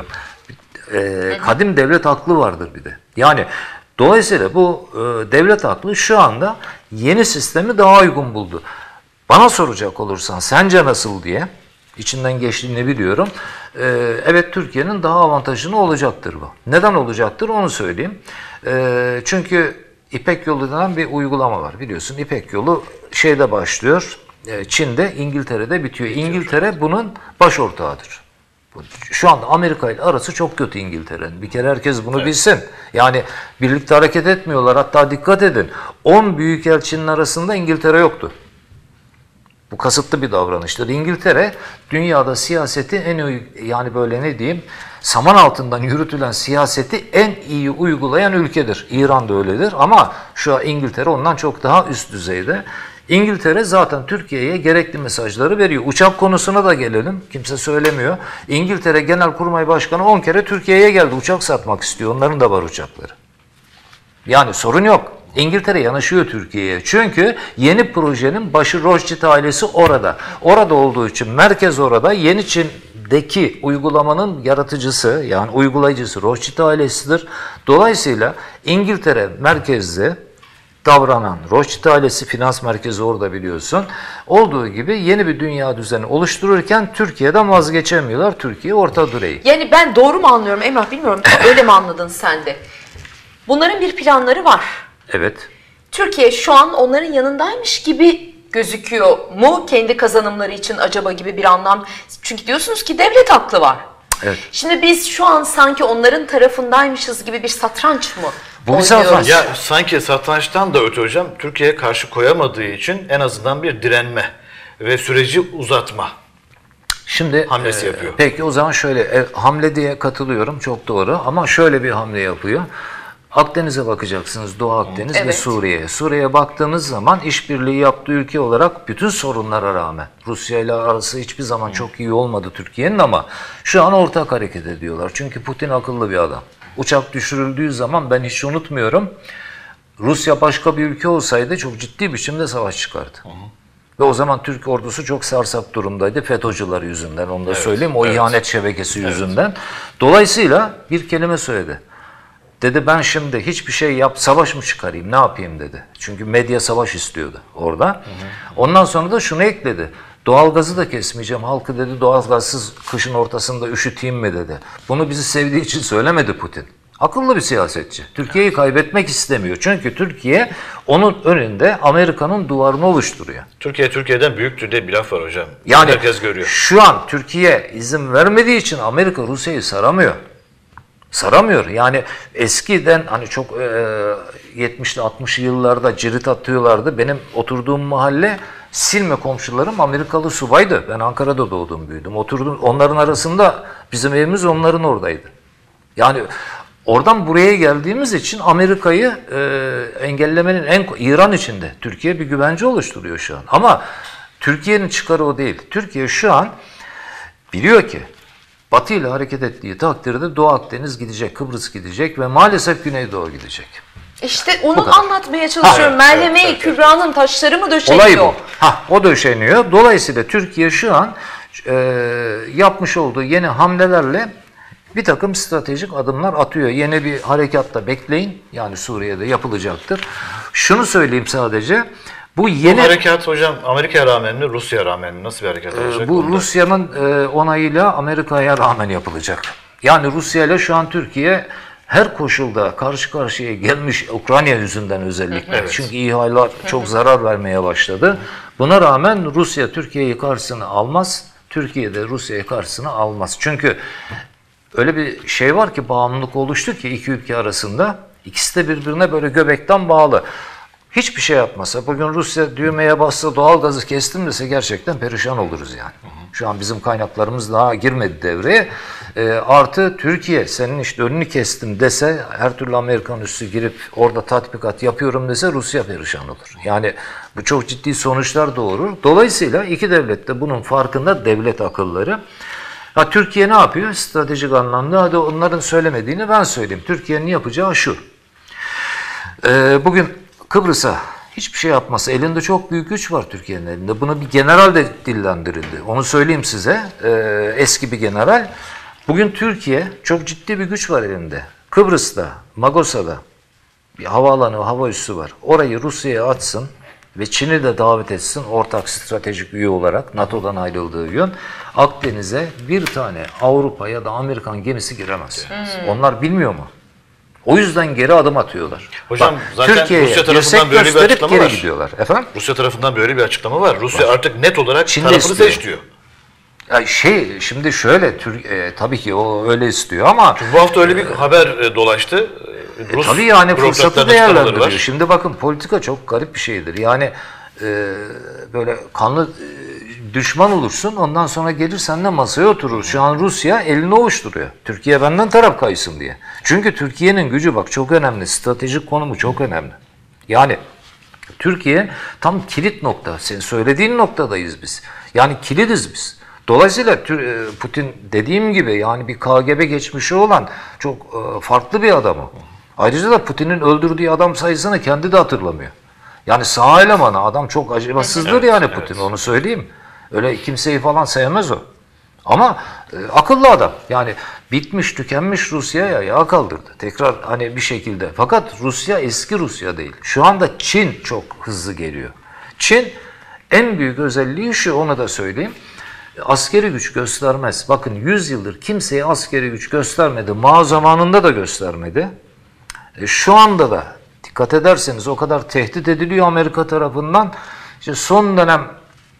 Ee, kadim devlet aklı vardır bir de. Yani dolayısıyla bu e, devlet aklı şu anda yeni sistemi daha uygun buldu. Bana soracak olursan sence nasıl diye, İçinden geçtiğini biliyorum. Ee, evet, Türkiye'nin daha avantajını olacaktır bu. Neden olacaktır onu söyleyeyim. Ee, çünkü İpek Yolu denen bir uygulama var, biliyorsun. İpek Yolu şeyde başlıyor, Çin'de, İngiltere'de bitiyor. İngiltere bunun baş ortağıdır. Şu anda Amerika ile arası çok kötü İngiltere'nin. Bir kere herkes bunu Evet. bilsin. Yani birlikte hareket etmiyorlar. Hatta dikkat edin, on büyükelçinin arasında İngiltere yoktu. Bu kasıtlı bir davranıştır. İngiltere dünyada siyaseti en iyi, yani böyle ne diyeyim, saman altından yürütülen siyaseti en iyi uygulayan ülkedir. İran da öyledir ama şu an İngiltere ondan çok daha üst düzeyde. İngiltere zaten Türkiye'ye gerekli mesajları veriyor. Uçak konusuna da gelelim. Kimse söylemiyor. İngiltere Genelkurmay Başkanı on kere Türkiye'ye geldi. Uçak satmak istiyor. Onların da var uçakları. Yani sorun yok. İngiltere yanaşıyor Türkiye'ye. Çünkü yeni projenin başı Rothschild ailesi orada. Orada olduğu için merkez orada. Yeni Çin'deki uygulamanın yaratıcısı, yani uygulayıcısı Rothschild ailesidir. Dolayısıyla İngiltere merkezli davranan Rothschild ailesi, finans merkezi orada biliyorsun. Olduğu gibi yeni bir dünya düzeni oluştururken Türkiye'den vazgeçemiyorlar. Türkiye orta direği. Yani ben doğru mu anlıyorum Emrah, bilmiyorum. Öyle mi anladın sen de? Bunların bir planları var. Evet. Türkiye şu an onların yanındaymış gibi gözüküyor mu kendi kazanımları için acaba gibi bir anlam? Çünkü diyorsunuz ki devlet aklı var. Evet. Şimdi biz şu an sanki onların tarafındaymışız gibi bir satranç mı Bu bir oynuyoruz? satranç. Ya sanki satrançtan da öte hocam, Türkiye'ye karşı koyamadığı için en azından bir direnme ve süreci uzatma Şimdi hamlesi e, yapıyor. Peki o zaman şöyle, e, hamle diye katılıyorum, çok doğru, ama şöyle bir hamle yapıyor. Akdeniz'e bakacaksınız, Doğu Akdeniz ve Evet. Suriye'ye. Suriye'ye baktığınız zaman işbirliği yaptığı ülke olarak bütün sorunlara rağmen, Rusya ile arası hiçbir zaman çok iyi olmadı Türkiye'nin, ama şu an ortak hareket ediyorlar. Çünkü Putin akıllı bir adam. Uçak düşürüldüğü zaman ben hiç unutmuyorum, Rusya başka bir ülke olsaydı çok ciddi biçimde savaş çıkardı. Hı hı. Ve o zaman Türk ordusu çok sarsak durumdaydı FETÖ'cüler yüzünden, onu da Evet, söyleyeyim, o evet. ihanet şebekesi yüzünden. Dolayısıyla bir kelime söyledi. Dedi ben şimdi hiçbir şey yap, savaş mı çıkarayım, ne yapayım dedi. Çünkü medya savaş istiyordu orada. Hı hı. Ondan sonra da şunu ekledi. Doğalgazı da kesmeyeceğim, halkı dedi doğalgazsız kışın ortasında üşüteyim mi dedi. Bunu bizi sevdiği için söylemedi Putin. Akıllı bir siyasetçi. Türkiye'yi kaybetmek istemiyor. Çünkü Türkiye onun önünde Amerika'nın duvarını oluşturuyor. Türkiye Türkiye'den büyüktür diye bir laf var hocam. Yani herkes görüyor. Şu an Türkiye izin vermediği için Amerika Rusya'yı saramıyor. Saramıyor. Yani eskiden hani çok e, yetmişli altmışlı yıllarda cirit atıyorlardı. Benim oturduğum mahalle Silme komşularım Amerikalı subaydı. Ben Ankara'da doğdum, büyüdüm. Oturdum. Onların arasında bizim evimiz onların oradaydı. Yani oradan buraya geldiğimiz için Amerika'yı e, engellemenin en İran içinde Türkiye bir güvence oluşturuyor şu an. Ama Türkiye'nin çıkarı o değil. Türkiye şu an biliyor ki Batı ile hareket ettiği takdirde Doğu Akdeniz gidecek, Kıbrıs gidecek ve maalesef Güneydoğu gidecek. İşte onu anlatmaya çalışıyorum. Ha, evet, Merleme-i evet, evet. Kübra'nın taşları mı döşeniyor? Olay bu. Ha, o döşeniyor. Dolayısıyla Türkiye şu an e, yapmış olduğu yeni hamlelerle bir takım stratejik adımlar atıyor. Yeni bir harekatta bekleyin. Yani Suriye'de yapılacaktır. Şunu söyleyeyim sadece. Bu yeni Bu harekat hocam Amerika'ya rağmen mi, Rusya'ya rağmen mi? Nasıl bir harekat olacak? bu Onu da- Rusya'nın e, onayıyla Amerika'ya rağmen yapılacak. Yani Rusya ile şu an Türkiye her koşulda karşı karşıya gelmiş, Ukrayna yüzünden özellikle. Evet. Çünkü İHA'lar çok zarar vermeye başladı. Buna rağmen Rusya Türkiye'yi karşısına almaz. Türkiye de Rusya'yı karşısına almaz. Çünkü öyle bir şey var ki, bağımlılık oluştu ki iki ülke arasında. İkisi de birbirine böyle göbekten bağlı. Hiçbir şey yapmasa, bugün Rusya düğmeye bassa, doğalgazı kestim dese gerçekten perişan oluruz yani. Şu an bizim kaynaklarımız daha girmedi devreye. E, artı Türkiye senin işte önünü kestim dese, her türlü Amerikan üssü girip orada tatbikat yapıyorum dese Rusya perişan olur. Yani bu çok ciddi sonuçlar doğurur. Dolayısıyla iki devlet de bunun farkında, devlet akılları. Ha, Türkiye ne yapıyor? Stratejik anlamda, hadi onların söylemediğini ben söyleyeyim. Türkiye'nin yapacağı şu. E, bugün Kıbrıs'a hiçbir şey yapmasa, elinde çok büyük güç var Türkiye'nin elinde. Buna bir general de dillendirildi. Onu söyleyeyim size. Ee, eski bir general. Bugün Türkiye çok ciddi bir güç var elinde. Kıbrıs'ta, Magosa'da bir havaalanı, hava üssü var. Orayı Rusya'ya atsın ve Çin'i de davet etsin ortak stratejik üye olarak NATO'dan ayrıldığı gün Akdeniz'e bir tane Avrupa ya da Amerikan gemisi giremez. Hmm. Onlar bilmiyor mu? O yüzden geri adım atıyorlar. Hocam Bak, zaten Türkiye'ye Rusya tarafından böyle bir gösterip açıklama geri var. gidiyorlar. Efendim? Rusya tarafından böyle bir açıklama var. Rusya var. Artık net olarak Çin tarafını istiyor. seç diyor. Ya şey şimdi şöyle Tür e, tabii ki o öyle istiyor ama Çünkü bu hafta öyle bir haber e, dolaştı. E, tabii yani fırsatı bürokratların değerlendiriyor. açıklamaları var. Şimdi bakın politika çok garip bir şeydir. Yani e, böyle kanlı e, düşman olursun ondan sonra gelir seninle masaya oturur. Şu an Rusya elini ovuşturuyor. Türkiye benden taraf kaysın diye. Çünkü Türkiye'nin gücü bak çok önemli. Stratejik konumu çok önemli. Yani Türkiye tam kilit nokta. Senin söylediğin noktadayız biz. Yani kilidiz biz. Dolayısıyla Putin dediğim gibi yani bir K G B geçmişi olan çok farklı bir adam o. Ayrıca da Putin'in öldürdüğü adam sayısını kendi de hatırlamıyor. Yani sağ elemanı adam çok acımasızdır evet, yani Putin evet. Onu söyleyeyim. Öyle kimseyi falan sevmez o. Ama e, akıllı adam. Yani bitmiş tükenmiş Rusya'ya yağ kaldırdı. Tekrar hani bir şekilde. Fakat Rusya eski Rusya değil. Şu anda Çin çok hızlı geliyor. Çin en büyük özelliği şu onu da söyleyeyim. Askeri güç göstermez. Bakın yüz yıldır kimseye askeri güç göstermedi. Mao zamanında da göstermedi. E, şu anda da dikkat ederseniz o kadar tehdit ediliyor Amerika tarafından. İşte son dönem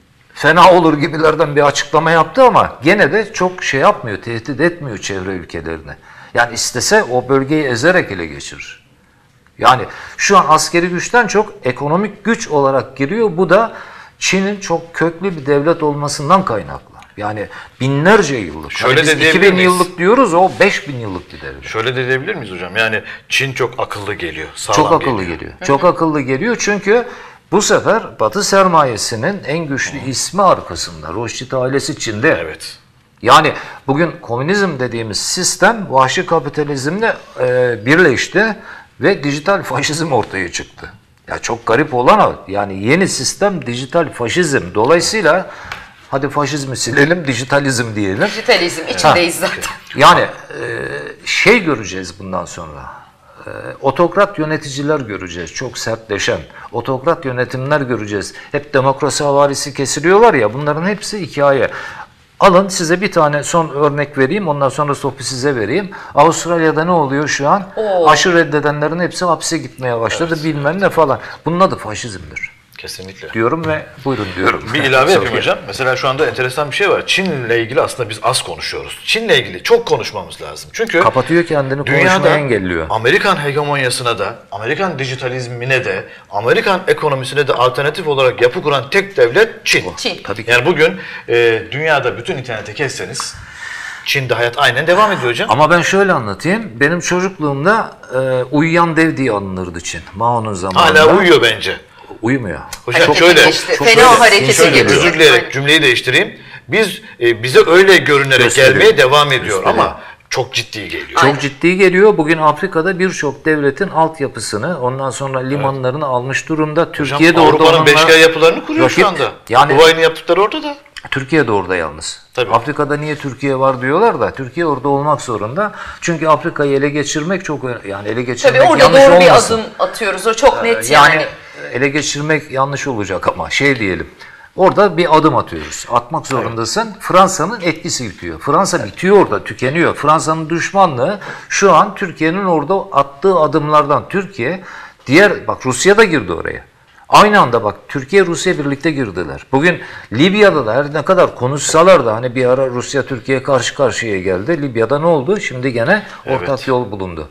fena olur gibilerden bir açıklama yaptı ama gene de çok şey yapmıyor, tehdit etmiyor çevre ülkelerini. Yani istese o bölgeyi ezerek ele geçirir. Yani şu an askeri güçten çok ekonomik güç olarak giriyor. Bu da Çin'in çok köklü bir devlet olmasından kaynaklı. Yani binlerce yıllık. Şöyle hani de biz iki bin yıllık diyoruz o beş bin yıllık bir devlet. Şöyle de diyebilir miyiz hocam? Yani Çin çok akıllı geliyor. Sağlam çok akıllı geliyor. geliyor. Çok akıllı geliyor çünkü bu sefer Batı sermayesinin en güçlü ismi arkasında. Rothschild ailesi Çin'de. Evet. Yani bugün komünizm dediğimiz sistem vahşi kapitalizmle e, birleşti ve dijital faşizm ortaya çıktı. Ya çok garip olan o. Yani yeni sistem dijital faşizm. Dolayısıyla hadi faşizmi silelim, dijitalizm diyelim. Dijitalizm içindeyiz ha. zaten. Yani e, şey göreceğiz bundan sonra. E, otokrat yöneticiler göreceğiz. Çok sertleşen. Otokrat yönetimler göreceğiz. Hep demokrasi havarisi kesiliyorlar ya. Bunların hepsi hikaye. Alın size bir tane son örnek vereyim. Ondan sonra topu size vereyim. Avustralya'da ne oluyor şu an? Oo. Aşı reddedenlerin hepsi hapse gitmeye başladı. Evet, bilmem evet. ne falan. Bunun adı faşizmdir. Kesinlikle. Diyorum ve buyurun diyorum. Bir ilave yapayım hocam. Mesela şu anda enteresan bir şey var. Çin'le ilgili aslında biz az konuşuyoruz. Çin'le ilgili çok konuşmamız lazım. Çünkü kapatıyor kendini, konuşmayı engelliyor. Amerikan hegemonyasına da, Amerikan dijitalizmine de, Amerikan ekonomisine de alternatif olarak yapı kuran tek devlet Çin. Çin. Tabii ki. Yani bugün e, dünyada bütün interneti kesseniz Çin'de hayat aynen devam ediyor hocam. Ama ben şöyle anlatayım. Benim çocukluğumda e, uyuyan dev diye anılırdı Çin. Mao'nun zamanında. Hala uyuyor bence. Uyumuyor. Hocam çok şöyle, işte, çok fena şöyle, harekete şöyle geliyor. özür dileyerek cümleyi değiştireyim. Biz e, bize öyle görünerek Gösteriyor. gelmeye devam ediyor Gösteriyor. ama çok ciddi geliyor. Çok Aynen. ciddi geliyor. Bugün Afrika'da birçok devletin altyapısını, ondan sonra limanlarını evet. almış durumda. Türkiye de orada Avrupa'nın beşgen yapılarını kuruyor rakip, şu anda. Yani Dubai'nin yaptıkları orada da. Türkiye de orada yalnız. Tabii. Afrika'da niye Türkiye var diyorlar da Türkiye orada olmak zorunda. Çünkü Afrika'yı ele geçirmek çok yani ele geçirmek Tabii orada yanlış doğru olmasın. bir adım atıyoruz. O çok net Ee, yani. yani. Ele geçirmek yanlış olacak ama şey diyelim. Orada bir adım atıyoruz. Atmak zorundasın. Evet. Fransa'nın etkisi bitiyor. Fransa evet. bitiyor orada, tükeniyor. Fransa'nın düşmanlığı şu an Türkiye'nin orada attığı adımlardan. Türkiye, diğer bak Rusya da girdi oraya. Aynı anda bak Türkiye Rusya birlikte girdiler. Bugün Libya'da da her ne kadar konuşsalar da hani bir ara Rusya Türkiye karşı karşıya geldi. Libya'da ne oldu? Şimdi gene ortak evet. yol bulundu.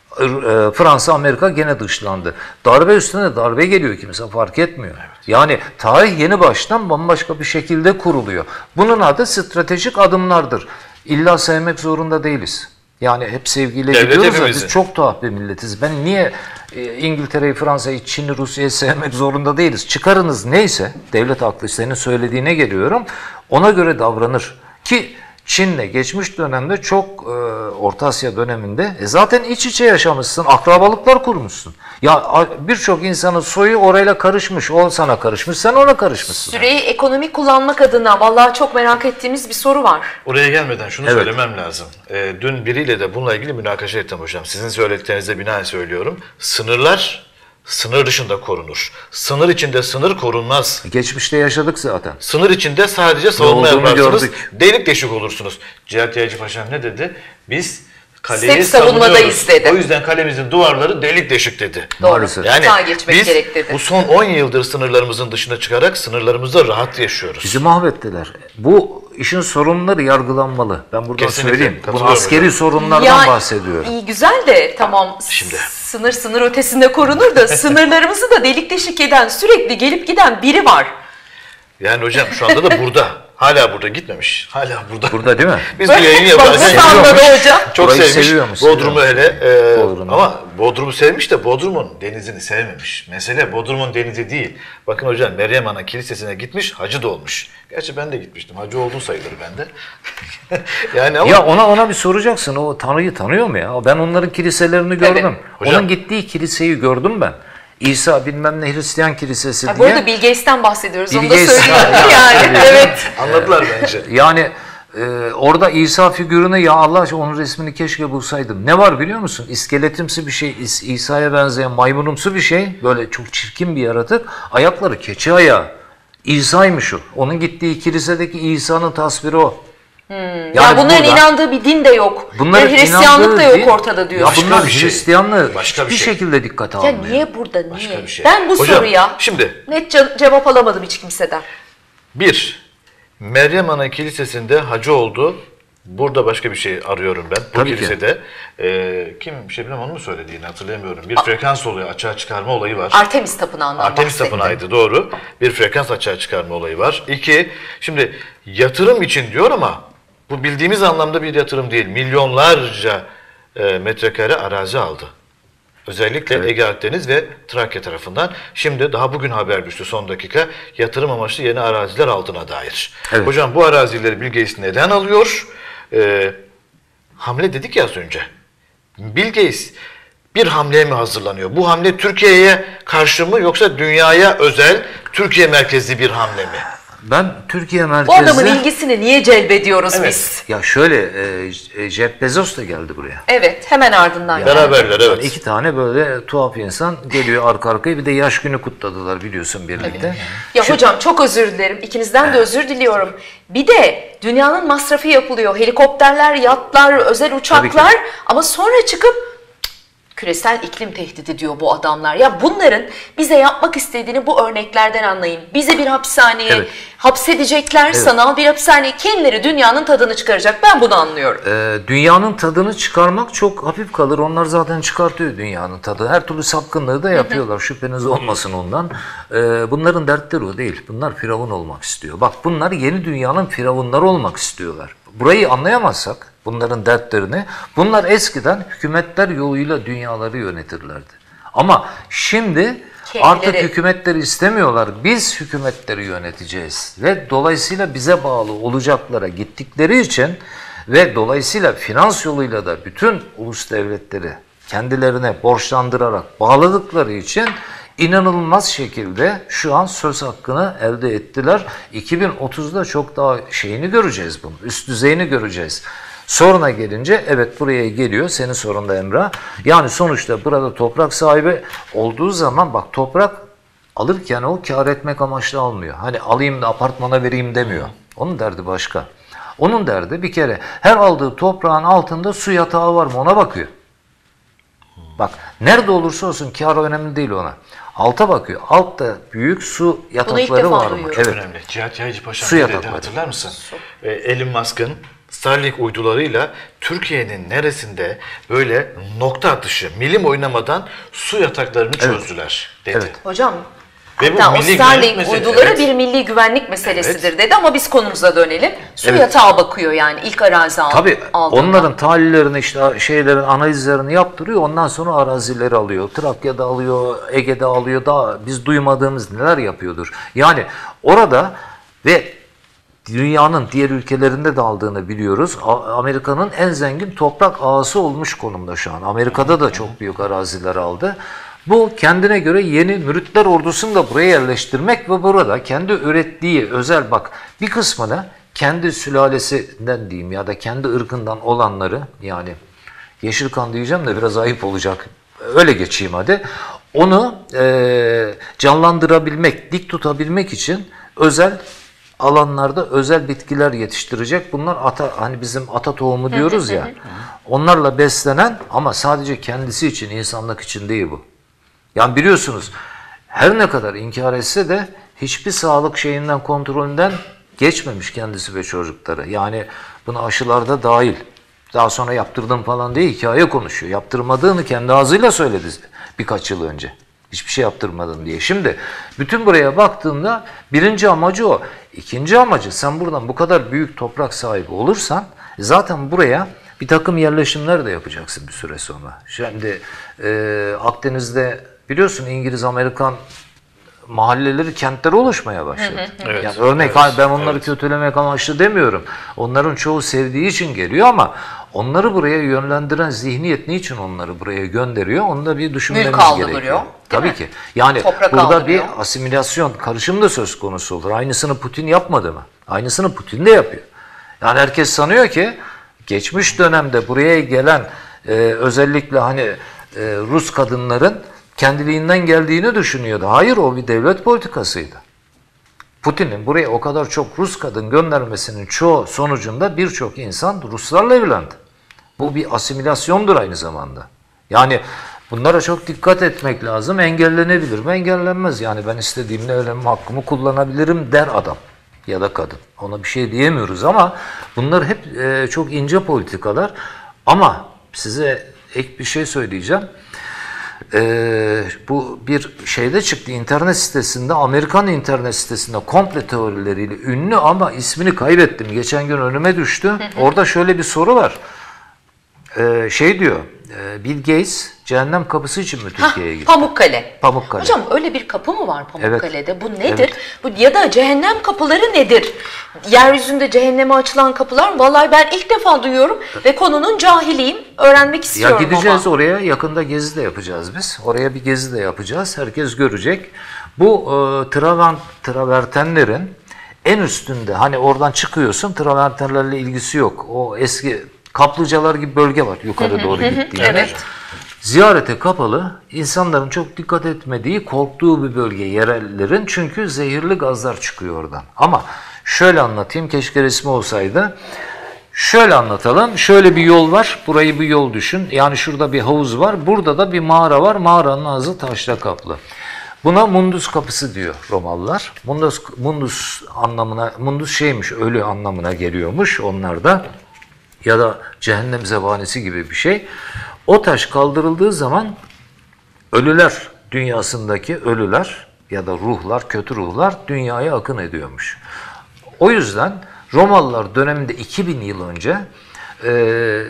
Fransa, Amerika gene dışlandı. Darbe üstüne darbe geliyor, kimse fark etmiyor. Evet. Yani tarih yeni baştan bambaşka bir şekilde kuruluyor. Bunun adı stratejik adımlardır. İlla sevmek zorunda değiliz. Yani hep sevgiyle Devlet gidiyoruz da hepimizin. biz çok tuhaf bir milletiz. Ben niye İngiltere'yi, Fransa'yı, Çin'i, Rusya'yı sevmek zorunda değiliz. Çıkarınız neyse, devlet haklı, senin söylediğine geliyorum, ona göre davranır. Ki Çin'le geçmiş dönemde çok e, Orta Asya döneminde e, zaten iç içe yaşamışsın, akrabalıklar kurmuşsun. Ya birçok insanın soyu orayla karışmış, o sana karışmış, sen ona karışmışsın. Süreyi ekonomik kullanmak adına vallahi çok merak ettiğimiz bir soru var. Oraya gelmeden şunu evet. söylemem lazım. E, dün biriyle de bununla ilgili münakaşa ettim hocam. Sizin söylediklerinize binaen söylüyorum. Sınırlar sınır dışında korunur. Sınır içinde sınır korunmaz. Geçmişte yaşadık zaten. Sınır içinde sadece savunma olduğunu yaparsınız. gördük. Delik deşik olursunuz. Cihat Yaycı Paşam ne dedi? Biz kaleyi Hep savunmadayız savunuyoruz. dedi. O yüzden kalemizin duvarları delik deşik dedi. Doğru. Maalesef. Yani Hata geçmek biz gerek dedi. bu son on yıldır sınırlarımızın dışına çıkarak sınırlarımızda rahat yaşıyoruz. Bizi mahvettiler. Bu işin sorunları yargılanmalı. Ben buradan Kesinlikle, söyleyeyim. Bu katılıyorum askeri hocam. sorunlardan Ya, bahsediyorum. iyi güzel de tamam Şimdi. sınır sınır ötesinde korunur da sınırlarımızı da delik deşik eden, sürekli gelip giden biri var. Yani hocam şu anda da burada. Hala burada gitmemiş. Hala burada. Burada değil mi? Biz bu yayını Bak yaparken nasıl anladı hocam? çok Burayı sevmiş. seviyormuş, Bodrum'u hele. e, Bodrum'u. Ama Bodrum'u sevmiş de Bodrum'un denizini sevmemiş. Mesele Bodrum'un denizi değil. Bakın hocam Meryem Ana Kilisesi'ne gitmiş, hacı da olmuş. Gerçi ben de gitmiştim. Hacı oldum sayılır bende. yani ama Ya ona ona bir soracaksın. O Tanrı'yı tanıyor mu ya? Ben onların kiliselerini gördüm. Hocam- Onun gittiği kiliseyi gördüm ben. İsa bilmem ne Hristiyan kilisesi Ha, bu diye. arada Bill Gates'ten bahsediyoruz. Bill Onu da Gates- söyleyeyim. Ya, yani evet. anladılar bence. Yani e, orada İsa figürünü ya Allah aşkına onun resmini keşke bulsaydım. Ne var biliyor musun? İskeletimsi bir şey, İs- İsa'ya benzeyen maymunumsu bir şey. Böyle çok çirkin bir yaratık. Ayakları keçi ayağı. İsa'ymış o. Onun gittiği kilisedeki İsa'nın tasviri o. Yani ya bunların burada- inandığı bir din de yok. Bunların Ve Hristiyanlık da inandığı yok din- ortada diyor. Ya bunlar bir şey. Hristiyanlığı Başka bir bir şey. şekilde dikkate Ya almıyor. niye burada niye? Başka bir şey. Ben bu Hocam, soruya şimdi- net ce- cevap alamadım hiç kimseden. Bir, Meryem Ana Kilisesi'nde hacı oldu. Burada başka bir şey arıyorum ben. Bu Tabii ki. kilisede. Ee, kim bir şey bilmem onu mu söylediğini hatırlayamıyorum. Bir frekans oluyor, açığa çıkarma olayı var. Artemis Tapınağı'ndan Artemis bahsetti. Tapınağı'ydı doğru. Bir frekans açığa çıkarma olayı var. İki, şimdi yatırım için diyor ama bu bildiğimiz anlamda bir yatırım değil. Milyonlarca e, metrekare arazi aldı. Özellikle Ege Akdeniz ve Trakya tarafından. Şimdi daha bugün haber düştü son dakika. Yatırım amaçlı yeni araziler aldığına dair. Evet. Hocam bu arazileri Bill Gates neden alıyor? Ee, hamle dedik ya az önce. Bill Gates bir hamleye mi hazırlanıyor? Bu hamle Türkiye'ye karşı mı yoksa dünyaya özel Türkiye merkezli bir hamle mi? Ben Türkiye Bu adamın merkezli... ilgisini niye celbediyoruz Evet. biz? Ya şöyle, e, e, Jeff Bezos da geldi buraya. Evet, hemen ardından. geldi. Beraberler Yani evet. iki tane böyle tuhaf insan geliyor arka arkaya, bir de yaş günü kutladılar biliyorsun birlikte. Ya hocam çok özür dilerim. İkinizden de özür diliyorum. Bir de dünyanın masrafı yapılıyor. Helikopterler, yatlar, özel uçaklar ama sonra çıkıp "Cık, küresel iklim tehdidi diyor bu adamlar. Ya bunların bize yapmak istediğini bu örneklerden anlayın. Bize bir hapishaneye Evet. hapsedecekler, sanal bir hapishaneye, kendileri dünyanın tadını çıkaracak. Ben bunu anlıyorum. Ee, dünyanın tadını çıkarmak çok hafif kalır. Onlar zaten çıkartıyor dünyanın tadı. Her türlü sapkınlığı da yapıyorlar. Şüpheniz olmasın ondan. Ee, bunların dertleri o değil. Bunlar firavun olmak istiyor. Bak bunlar yeni dünyanın firavunları olmak istiyorlar. Burayı anlayamazsak bunların dertlerini, bunlar eskiden hükümetler yoluyla dünyaları yönetirlerdi. Ama şimdi artık Kendileri- hükümetleri istemiyorlar. Biz hükümetleri yöneteceğiz. Ve dolayısıyla bize bağlı olacaklara gittikleri için ve dolayısıyla finans yoluyla da bütün ulus devletleri kendilerine borçlandırarak bağladıkları için inanılmaz şekilde şu an söz hakkını elde ettiler. iki bin otuzda çok daha şeyini göreceğiz bunu. Üst düzeyini göreceğiz. Soruna gelince evet buraya geliyor. Senin sorun da Emrah. Yani sonuçta burada toprak sahibi olduğu zaman bak toprak alırken o kâr etmek amaçlı almıyor. Hani alayım da apartmana vereyim demiyor. Onun derdi başka. Onun derdi bir kere her aldığı toprağın altında su yatağı var mı ona bakıyor. Bak nerede olursa olsun kâr önemli değil ona. Alta bakıyor. Altta büyük su ilk yatakları defa var mı? duyuyorum. Evet. Önemli. Cihat Yaycı Paşam Su ne dedi yatakları. hatırlar mısın? Ee, Elon Musk'ın Starlink uydularıyla Türkiye'nin neresinde böyle nokta atışı, milim oynamadan su yataklarını çözdüler dedi. Evet. Hocam Ve bu hatta o milli Starlink güvenlik meselesi, uyduları evet. bir milli güvenlik meselesidir dedi ama biz konumuza dönelim. Su Evet. yatağı bakıyor yani ilk arazi al- Tabii aldığında. onların tahlillerini işte şeylerin analizlerini yaptırıyor. Ondan sonra arazileri alıyor. Trakya'da alıyor, Ege'de alıyor. Daha biz duymadığımız neler yapıyordur. Yani orada ve dünyanın diğer ülkelerinde de aldığını biliyoruz. A- Amerika'nın en zengin toprak ağası olmuş konumda şu an. Amerika'da da çok büyük araziler aldı. Bu kendine göre yeni müritler ordusunu da buraya yerleştirmek ve burada kendi ürettiği özel bak bir kısmını kendi sülalesinden diyeyim ya da kendi ırkından olanları yani yeşil kan diyeceğim de biraz ayıp olacak. Öyle geçeyim hadi. Onu e, canlandırabilmek, dik tutabilmek için özel alanlarda özel bitkiler yetiştirecek. Bunlar ata, hani bizim ata tohumu diyoruz ya. Onlarla beslenen, ama sadece kendisi için, insanlık için değil bu. Yani biliyorsunuz, her ne kadar inkar etse de hiçbir sağlık şeyinden, kontrolünden geçmemiş kendisi ve çocukları. Yani buna aşılarda dahil. Daha sonra yaptırdım falan diye hikaye konuşuyor. Yaptırmadığını kendi ağzıyla söyledi birkaç yıl önce. Hiçbir şey yaptırmadım diye. Şimdi bütün buraya baktığında birinci amacı o. İkinci amacı, sen buradan bu kadar büyük toprak sahibi olursan zaten buraya bir takım yerleşimler de yapacaksın bir süre sonra. Şimdi e, Akdeniz'de biliyorsun İngiliz, Amerikan mahalleleri, kentleri oluşmaya başladı. Evet, yani örnek, evet, ben onları evet. kötülemek amaçlı demiyorum. Onların çoğu sevdiği için geliyor, ama onları buraya yönlendiren zihniyet niçin onları buraya gönderiyor? Onu da bir düşünmemiz Mülk aldırıyor, gerekiyor. değil Tabii mi? ki. Yani Toprak burada aldırıyor. bir asimilasyon, karışım da söz konusu olur. Aynısını Putin yapmadı mı? Aynısını Putin de yapıyor. Yani herkes sanıyor ki geçmiş dönemde buraya gelen e, özellikle hani e, Rus kadınların kendiliğinden geldiğini düşünüyordu. Hayır, o bir devlet politikasıydı. Putin'in buraya o kadar çok Rus kadın göndermesinin çoğu sonucunda birçok insan Ruslarla evlendi. Bu bir asimilasyondur aynı zamanda. Yani bunlara çok dikkat etmek lazım. Engellenebilir mi? Engellenmez. Yani ben istediğimle evlenme hakkımı kullanabilirim der adam ya da kadın. Ona bir şey diyemiyoruz, ama bunlar hep e, çok ince politikalar. Ama size ek bir şey söyleyeceğim. Ee, bu bir şeyde çıktı, internet sitesinde, Amerikan internet sitesinde, komple teorileriyle ünlü, ama ismini kaybettim. Geçen gün önüme düştü. Orada şöyle bir soru var. Ee, şey diyor, e, Bill Gates cehennem kapısı için mi Türkiye'ye gitti? Pamukkale. Pamukkale. Hocam öyle bir kapı mı var Pamukkale'de? Evet. Bu nedir? Evet. Bu ya da cehennem kapıları nedir? Yeryüzünde cehenneme açılan kapılar mı? Vallahi ben ilk defa duyuyorum ve konunun cahiliyim. Öğrenmek Ya istiyorum gideceğiz ama. oraya, yakında gezi de yapacağız biz. Oraya bir gezi de yapacağız. Herkes görecek. Bu e, travan, travertenlerin en üstünde, hani oradan çıkıyorsun, travertenlerle ilgisi yok. O eski kaplıcalar gibi bölge var yukarı doğru gittiğinde. Evet. Ziyarete kapalı, insanların çok dikkat etmediği, korktuğu bir bölge yerellerin, çünkü zehirli gazlar çıkıyor oradan. Ama şöyle anlatayım, keşke resmi olsaydı. Şöyle anlatalım, şöyle bir yol var, burayı bir yol düşün. Yani şurada bir havuz var, burada da bir mağara var, mağaranın ağzı taşla kaplı. Buna Mundus kapısı diyor Romalılar. Mundus, Mundus anlamına, Mundus şeymiş, ölü anlamına geliyormuş onlarda. Ya da cehennem zebanisi gibi bir şey. O taş kaldırıldığı zaman ölüler dünyasındaki ölüler ya da ruhlar, kötü ruhlar dünyaya akın ediyormuş. O yüzden Romalılar döneminde iki bin yıl önce e,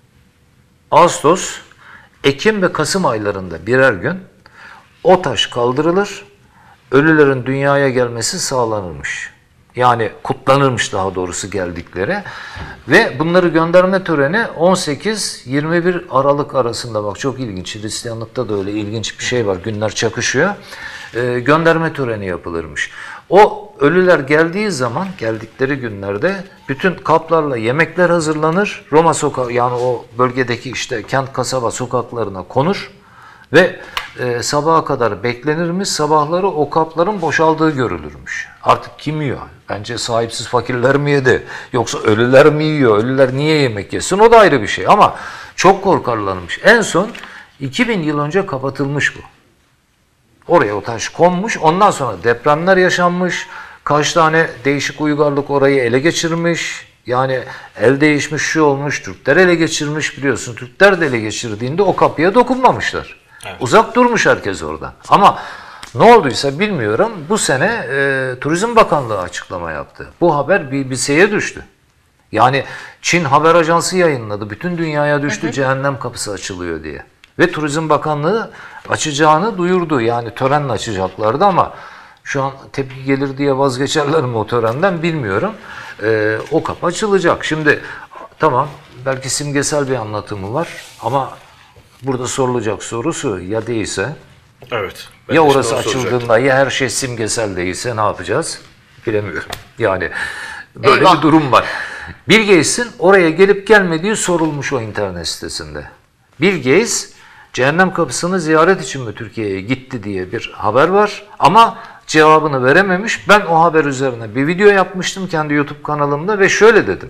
Ağustos, Ekim ve Kasım aylarında birer gün o taş kaldırılır, ölülerin dünyaya gelmesi sağlanırmış. Yani kutlanırmış daha doğrusu geldikleri. Ve bunları gönderme töreni on sekiz yirmi bir Aralık arasında, bak çok ilginç. Hristiyanlıkta da öyle ilginç bir şey var. Günler çakışıyor. Ee, gönderme töreni yapılırmış. O ölüler geldiği zaman, geldikleri günlerde bütün kaplarla yemekler hazırlanır. Roma sokağı, yani o bölgedeki işte kent kasaba sokaklarına konur. Ve e, sabaha kadar beklenirmiş, sabahları o kapların boşaldığı görülürmüş. Artık kim yiyor? Bence sahipsiz fakirler mi yedi? Yoksa ölüler mi yiyor? Ölüler niye yemek yesin? O da ayrı bir şey, ama çok korkarlarmış. En son iki bin yıl önce kapatılmış bu. Oraya o taş konmuş, ondan sonra depremler yaşanmış, kaç tane değişik uygarlık orayı ele geçirmiş. Yani el değişmiş, şu olmuş, Türkler ele geçirmiş, biliyorsun. Türkler de ele geçirdiğinde o kapıya dokunmamışlar. Evet. Uzak durmuş herkes oradan. Ama ne olduysa bilmiyorum, bu sene e, Turizm Bakanlığı açıklama yaptı. Bu haber B B C'ye düştü. Yani Çin haber ajansı yayınladı. Bütün dünyaya düştü, hı hı. Cehennem kapısı açılıyor diye. Ve Turizm Bakanlığı açacağını duyurdu. Yani törenle açacaklardı, ama şu an tepki gelir diye vazgeçerler mi o törenden bilmiyorum. E, o kapı açılacak. Şimdi tamam, belki simgesel bir anlatımı var, ama burada sorulacak sorusu ya değilse, evet, ya orası açıldığında ya her şey simgesel değilse ne yapacağız? Bilemiyorum. Yani böyle Eyvah. bir durum var. Bill Gates'in oraya gelip gelmediği sorulmuş o internet sitesinde. Bill Gates Cehennem Kapısı'nı ziyaret için mi Türkiye'ye gitti diye bir haber var. Ama cevabını verememiş. Ben o haber üzerine bir video yapmıştım kendi YouTube kanalımda ve şöyle dedim.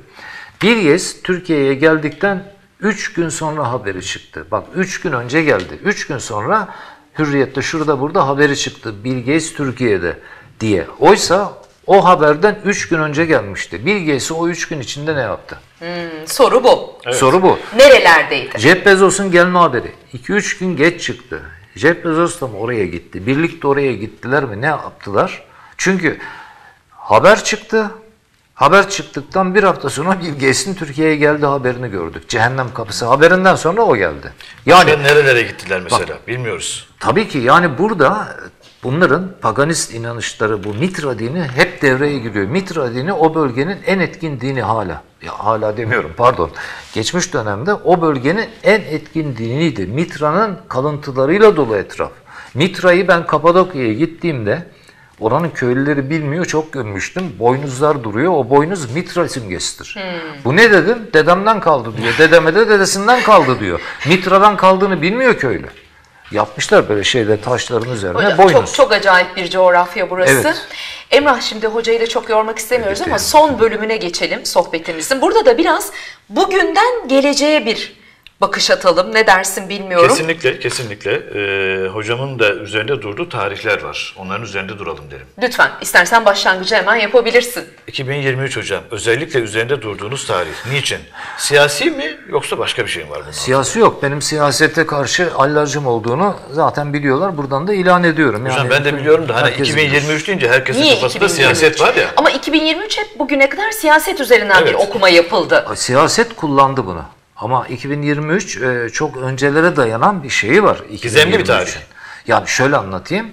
Bill Türkiye'ye geldikten üç gün sonra haberi çıktı. Bak üç gün önce geldi. üç gün sonra Hürriyet'te şurada burada haberi çıktı. Bill Gates Türkiye'de diye. Oysa o haberden üç gün önce gelmişti. Bill Gates o üç gün içinde ne yaptı? Hmm, soru bu. Evet. Soru bu. Nerelerdeydi? Jeff Bezos'un gelme haberi iki üç gün geç çıktı. Jeff Bezos da mı oraya gitti? Birlikte oraya gittiler mi? Ne yaptılar? Çünkü haber çıktı. Haber çıktıktan bir hafta sonra Bill Gates'in Türkiye'ye geldiği haberini gördük. Cehennem Kapısı haberinden sonra o geldi. Yani Başka nerelere gittiler mesela? Bak, bilmiyoruz. Tabii ki yani burada bunların paganist inanışları, bu Mitra dini hep devreye giriyor. Mitra dini o bölgenin en etkin dini hala. Ya hala demiyorum pardon. Geçmiş dönemde o bölgenin en etkin diniydi. Mitra'nın kalıntılarıyla dolu etraf. Mitra'yı ben Kapadokya'ya gittiğimde oranın köylüleri bilmiyor, çok görmüştüm. Boynuzlar duruyor. O boynuz Mitra simgesidir. Hmm. Bu ne dedim? Dedemden kaldı diyor. Dedeme de dedesinden kaldı diyor. Mitra'dan kaldığını bilmiyor köylü. Yapmışlar böyle şeyde taşların üzerine Hocam, boynuz. Çok, çok acayip bir coğrafya burası. Evet. Emrah, şimdi hocayı da çok yormak istemiyoruz Evet, ama evet. son bölümüne geçelim sohbetimizin. Burada da biraz bugünden geleceğe bir bakış atalım. Ne dersin bilmiyorum. Kesinlikle, kesinlikle. Ee, hocamın da üzerinde durduğu tarihler var. Onların üzerinde duralım derim. Lütfen, istersen başlangıcı hemen yapabilirsin. iki bin yirmi üç hocam. Özellikle üzerinde durduğunuz tarih. Niçin? Siyasi mi yoksa başka bir şey mi var bunun? Siyasi yok. Benim siyasete karşı alerjim olduğunu zaten biliyorlar. Buradan da ilan ediyorum. Hocam yani ben de biliyorum da hani herkes iki bin yirmi üç deyince herkesin Niye kafasında iki bin yirmi üç? siyaset var ya. Ama iki bin yirmi üç hep bugüne kadar siyaset üzerinden Evet. bir okuma yapıldı. bilir. Siyaset kullandı bunu. Ama iki bin yirmi üç e, çok öncelere dayanan bir şeyi var. Gizemli bir tarih. Yani şöyle anlatayım.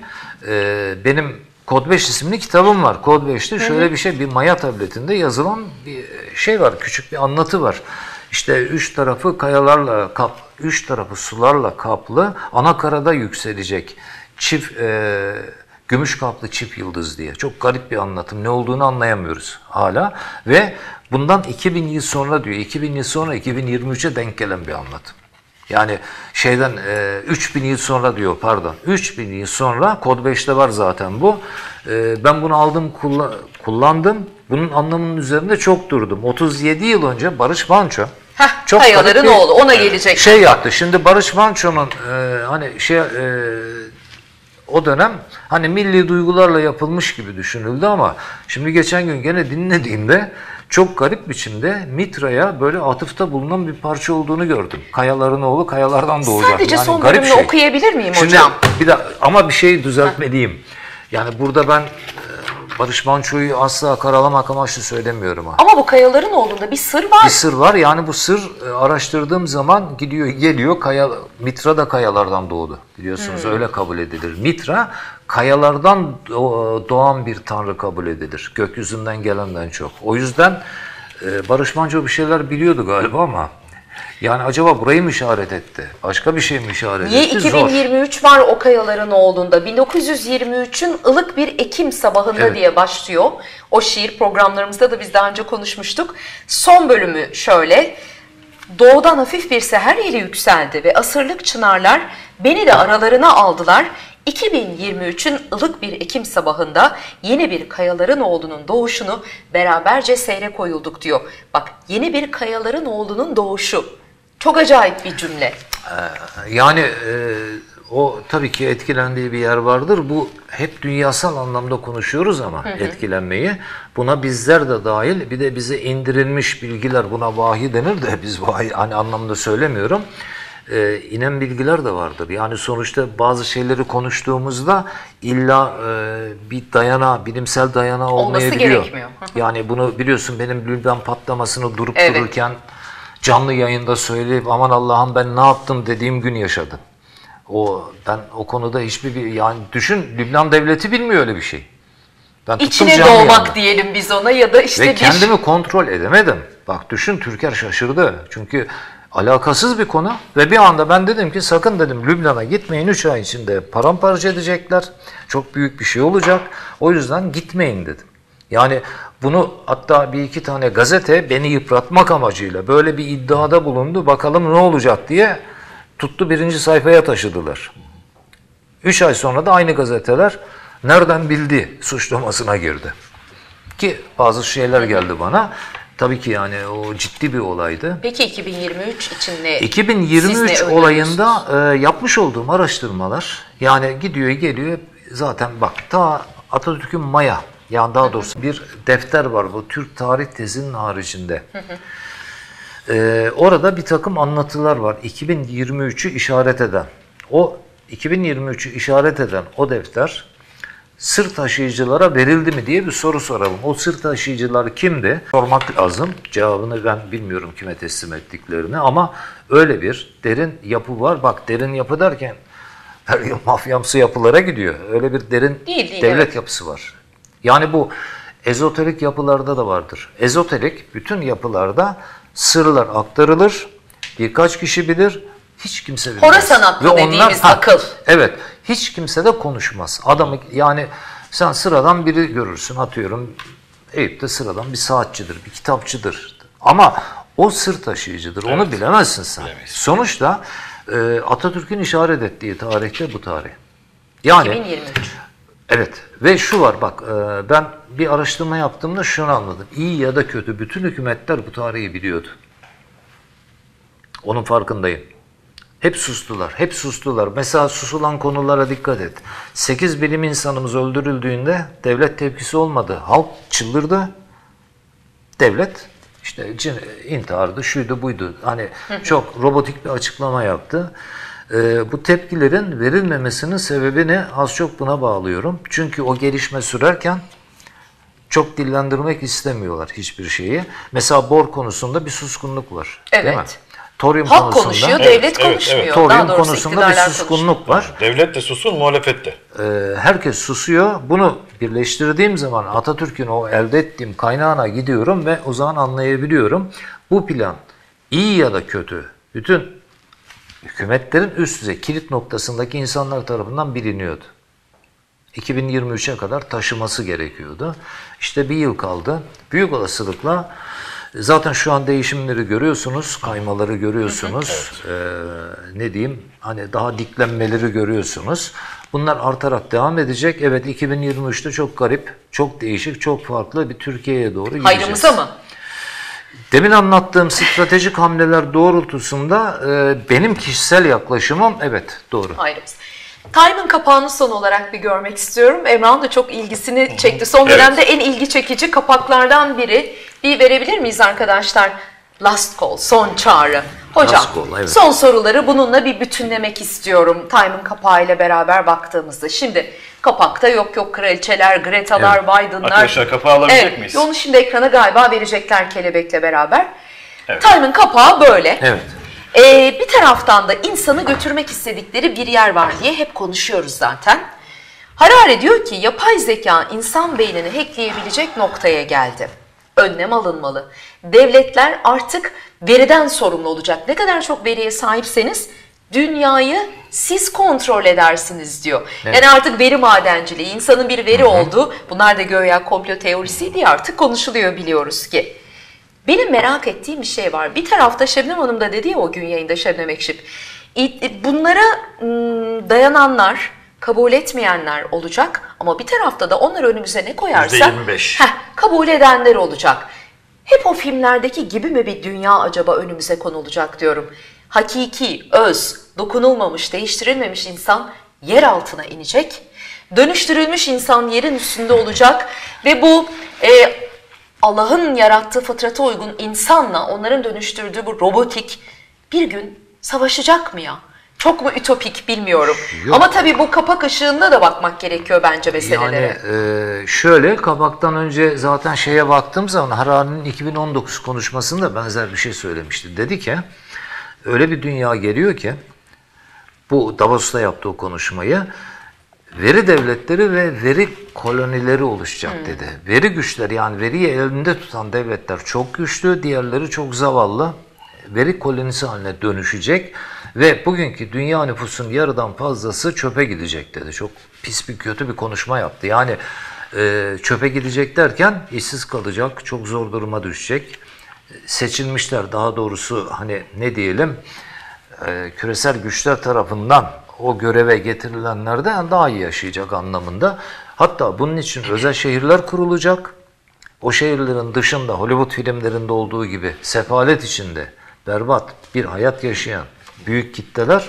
E, benim Kod beş isimli kitabım var. Kod beşte şöyle bir şey, bir maya tabletinde yazılan bir şey var. Küçük bir anlatı var. İşte üç tarafı kayalarla kap, üç tarafı sularla kaplı, ana karada yükselecek çift e, gümüş kaplı çift yıldız diye. Çok garip bir anlatım. Ne olduğunu anlayamıyoruz hala. Ve bundan iki bin yıl sonra diyor. iki bin yıl sonra iki bin yirmi üçe denk gelen bir anlatım. Yani şeyden e, üç bin yıl sonra diyor pardon. üç bin yıl sonra Kod beşte var zaten bu. E, ben bunu aldım kulla, kullandım. Bunun anlamının üzerinde çok durdum. otuz yedi yıl önce Barış Manço Heh, çok Kayaların garip bir oğlu, ona gelecek. şey yaptı. Şimdi Barış Manço'nun e, hani şey e, o dönem hani milli duygularla yapılmış gibi düşünüldü ama şimdi geçen gün gene dinlediğimde çok garip biçimde Mitra'ya böyle atıfta bulunan bir parça olduğunu gördüm. Kayaların oğlu kayalardan doğacak. Sadece yani son garip bölümünü şey. okuyabilir miyim Şimdi, hocam? bir de ama bir şey düzeltmeliyim. Yani burada ben e, Barış Manço'yu asla karalamak amaçlı söylemiyorum ha. Ama bu Kayaların oğlunda bir sır var. Bir sır var. Yani bu sır e, araştırdığım zaman gidiyor geliyor. Kaya, Mitra da kayalardan doğdu. Biliyorsunuz öyle kabul edilir. Mitra kayalardan doğ- doğan bir tanrı kabul edilir. Gökyüzünden gelenden çok. O yüzden e, Barış Manço bir şeyler biliyordu galiba ama yani acaba burayı mı işaret etti? Başka bir şey mi işaret Niye etti? iki bin Zor. yirmi üç var o Kayaların oğlunda? bin dokuz yüz yirmi üçün ılık bir Ekim sabahında Evet. diye başlıyor. O şiir programlarımızda da biz daha önce konuşmuştuk. Son bölümü şöyle. Doğudan hafif bir seher yeli yükseldi ve asırlık çınarlar beni de aralarına aldılar. iki bin yirmi üçün ılık bir Ekim sabahında yeni bir Kayaların oğlunun doğuşunu beraberce seyre koyulduk diyor. Bak, yeni bir Kayaların oğlunun doğuşu. Çok acayip bir cümle. Yani e, o tabii ki etkilendiği bir yer vardır. Bu hep dünyasal anlamda konuşuyoruz ama hı hı. etkilenmeyi. Buna bizler de dahil, bir de bize indirilmiş bilgiler, buna vahiy denir de biz vahiy hani anlamda söylemiyorum. E, inen bilgiler de vardır. Yani sonuçta bazı şeyleri konuştuğumuzda illa e, bir dayana, bilimsel dayana olmayabiliyor. Olması gerekmiyor. Hı hı. Yani bunu biliyorsun, benim Lübnan patlamasını durup Evet. dururken canlı yayında söyleyip aman Allah'ım ben ne yaptım dediğim gün yaşadım. O ben o konuda hiçbir bir yani düşün, Lübnan devleti bilmiyor öyle bir şey. Ben tuttum İçine canlı doğmak yayında. diyelim biz ona, ya da işte Ve bir... kendimi kontrol edemedim. Bak düşün, Türker şaşırdı. Çünkü alakasız bir konu ve bir anda ben dedim ki sakın dedim Lübnan'a gitmeyin, üç ay içinde paramparça edecekler. Çok büyük bir şey olacak. O yüzden gitmeyin dedim. Yani bunu hatta bir iki tane gazete beni yıpratmak amacıyla böyle bir iddiada bulundu. Bakalım ne olacak diye Tuttu birinci sayfaya taşıdılar. Üç ay sonra da aynı gazeteler nereden bildi suçlamasına girdi. Ki bazı şeyler geldi bana. Tabii ki yani o ciddi bir olaydı. Peki iki bin yirmi üç için ne? iki bin yirmi üç siz ne olayında e, yapmış olduğum araştırmalar, yani gidiyor geliyor zaten bak ta Atatürk'ün Maya, yani daha doğrusu bir defter var bu Türk tarih tezinin haricinde. E, orada bir takım anlatılar var iki bin yirmi üçü işaret eden. O iki bin yirmi üçü işaret eden o defter sır taşıyıcılara verildi mi diye bir soru soralım. O sır taşıyıcılar kimdi? Sormak lazım. Cevabını ben bilmiyorum kime teslim ettiklerini ama öyle bir derin yapı var. Bak derin yapı derken her gün mafyamsı yapılara gidiyor. Öyle bir derin Değil, değil, devlet evet. yapısı var. Yani bu ezoterik yapılarda da vardır. Ezoterik bütün yapılarda sırlar aktarılır. Birkaç kişi bilir. Hiç kimse bilmez. Horasan aklı dediğimiz akıl. Evet. Hiç kimse de konuşmaz. Adamı yani sen sıradan biri görürsün, atıyorum Eyüp de sıradan bir saatçidir, bir kitapçıdır. Ama o sır taşıyıcıdır. Evet. Onu bilemezsin sen. Bilemeyiz. Sonuçta e, Atatürk'ün işaret ettiği tarihte bu tarih. Yani iki bin yirmi üç. evet ve şu var bak e, ben bir araştırma yaptığımda şunu anladım. İyi ya da kötü bütün hükümetler bu tarihi biliyordu. Onun farkındayım. Hep sustular, hep sustular. Mesela susulan konulara dikkat et. Sekiz bilim insanımız öldürüldüğünde devlet tepkisi olmadı. Halk çıldırdı. Devlet işte cin, intihardı, şuydu buydu. Hani çok robotik bir açıklama yaptı. Ee, bu tepkilerin verilmemesinin sebebini az çok buna bağlıyorum. Çünkü o gelişme sürerken çok dillendirmek istemiyorlar hiçbir şeyi. Mesela bor konusunda bir suskunluk var. Evet. Değil mi? Toryum Halk konusunda, konuşuyor, Evet, devlet evet, konuşmuyor. evet. Daha Toryum doğrusu konusunda bir iktidarlar suskunluk var. Devlet de susun, muhalefet de. Ee, herkes susuyor. Bunu birleştirdiğim zaman Atatürk'ün o elde ettiğim kaynağına gidiyorum ve o zaman anlayabiliyorum. Bu plan iyi ya da kötü bütün hükümetlerin üst düzey kilit noktasındaki insanlar tarafından biliniyordu. iki bin yirmi üçe kadar taşıması gerekiyordu. İşte bir yıl kaldı. Büyük olasılıkla zaten şu an değişimleri görüyorsunuz, kaymaları görüyorsunuz. Ee, ne diyeyim? Hani daha diklenmeleri görüyorsunuz. Bunlar artarak devam edecek. Evet iki bin yirmi üçte çok garip, çok değişik, çok farklı bir Türkiye'ye doğru gideceğiz. Hayrımıza mı? Demin anlattığım stratejik hamleler doğrultusunda e, benim kişisel yaklaşımım evet doğru. Hayrımıza. Time'ın kapağını son olarak bir görmek istiyorum. Emrah'ın da çok ilgisini çekti. Son dönemde en ilgi çekici kapaklardan biri. Bir verebilir miyiz arkadaşlar? Last Call, son çağrı. Hocam, Last Call, evet. son soruları bununla bir bütünlemek istiyorum. Time'ın kapağıyla beraber baktığımızda. Şimdi kapakta yok yok kraliçeler, Greta'lar, Evet. Biden'lar. Arkadaşlar kapağı alabilecek Evet, miyiz? onu şimdi ekrana galiba verecekler kelebekle beraber. Evet. Time'ın kapağı böyle. Evet. Ee, bir taraftan da insanı götürmek istedikleri bir yer var diye hep konuşuyoruz zaten. Harari diyor ki yapay zeka insan beynini hackleyebilecek noktaya geldi. Önlem alınmalı. Devletler artık veriden sorumlu olacak. Ne kadar çok veriye sahipseniz dünyayı siz kontrol edersiniz diyor. Evet. Yani artık veri madenciliği, insanın bir veri olduğu, bunlar da göya komplo teorisiydi ya, artık konuşuluyor biliyoruz ki. Benim merak ettiğim bir şey var. Bir tarafta Şebnem Hanım da dedi ya o gün yayında, Şebnem Ekşip. Bunlara dayananlar, kabul etmeyenler olacak ama bir tarafta da onlar önümüze ne koyarsa yüzde yirmi beş. heh, kabul edenler olacak. Hep o filmlerdeki gibi mi bir dünya acaba önümüze konulacak diyorum. Hakiki, öz, dokunulmamış, değiştirilmemiş insan yer altına inecek. Dönüştürülmüş insan yerin üstünde olacak ve bu e, Allah'ın yarattığı fıtrata uygun insanla onların dönüştürdüğü bu robotik bir gün savaşacak mı ya? Çok mu ütopik bilmiyorum. Yok. Ama tabii bu kapak ışığında da bakmak gerekiyor bence meselelere. Yani e, şöyle kapaktan önce zaten şeye baktığım zaman Harari'nin iki bin on dokuz konuşmasında benzer bir şey söylemişti. Dedi ki öyle bir dünya geliyor ki bu Davos'ta yaptığı o konuşmayı veri devletleri ve veri kolonileri oluşacak hmm. dedi. Veri güçleri yani veriyi elinde tutan devletler çok güçlü, diğerleri çok zavallı. Veri kolonisi haline dönüşecek ve bugünkü dünya nüfusunun yarıdan fazlası çöpe gidecek dedi. Çok pis bir kötü bir konuşma yaptı. Yani e, çöpe gidecek derken işsiz kalacak, çok zor duruma düşecek. Seçilmişler daha doğrusu hani ne diyelim e, küresel güçler tarafından o göreve getirilenlerden daha iyi yaşayacak anlamında. Hatta bunun için özel şehirler kurulacak. O şehirlerin dışında Hollywood filmlerinde olduğu gibi sefalet içinde berbat bir hayat yaşayan büyük kitleler,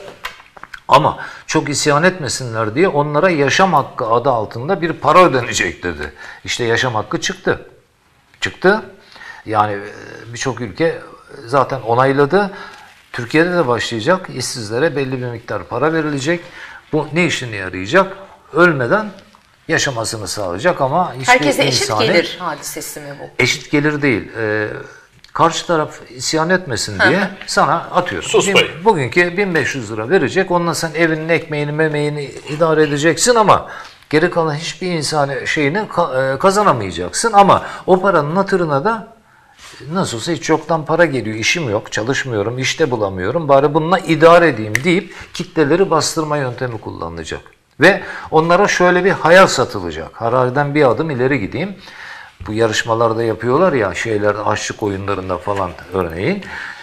ama çok isyan etmesinler diye onlara yaşam hakkı adı altında bir para ödenecek dedi. İşte yaşam hakkı çıktı. Çıktı. Yani birçok ülke zaten onayladı. Türkiye'de de başlayacak. İşsizlere belli bir miktar para verilecek. Bu ne işine yarayacak? Ölmeden yaşamasını sağlayacak ama hiçbir Herkese eşit insani, gelir hadisesi mi bu? eşit gelir değil. Ee, karşı taraf isyan etmesin diye sana atıyor. Sus Bin- payı. bugünkü bin beş yüz lira verecek. Onunla sen evinin ekmeğini memeğini idare edeceksin ama geri kalan hiçbir insani şeyini ka- e, kazanamayacaksın. Ama o paranın hatırına da nasıl olsa hiç yoktan para geliyor, işim yok, çalışmıyorum, işte bulamıyorum, bari bununla idare edeyim deyip kitleleri bastırma yöntemi kullanılacak. Ve onlara şöyle bir hayal satılacak. Harari'den bir adım ileri gideyim. Bu yarışmalarda yapıyorlar ya, şeylerde, açlık oyunlarında falan örneğin.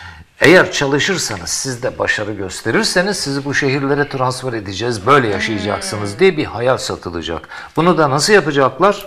Eğer çalışırsanız, siz de başarı gösterirseniz sizi bu şehirlere transfer edeceğiz, böyle yaşayacaksınız diye bir hayal satılacak. Bunu da nasıl yapacaklar?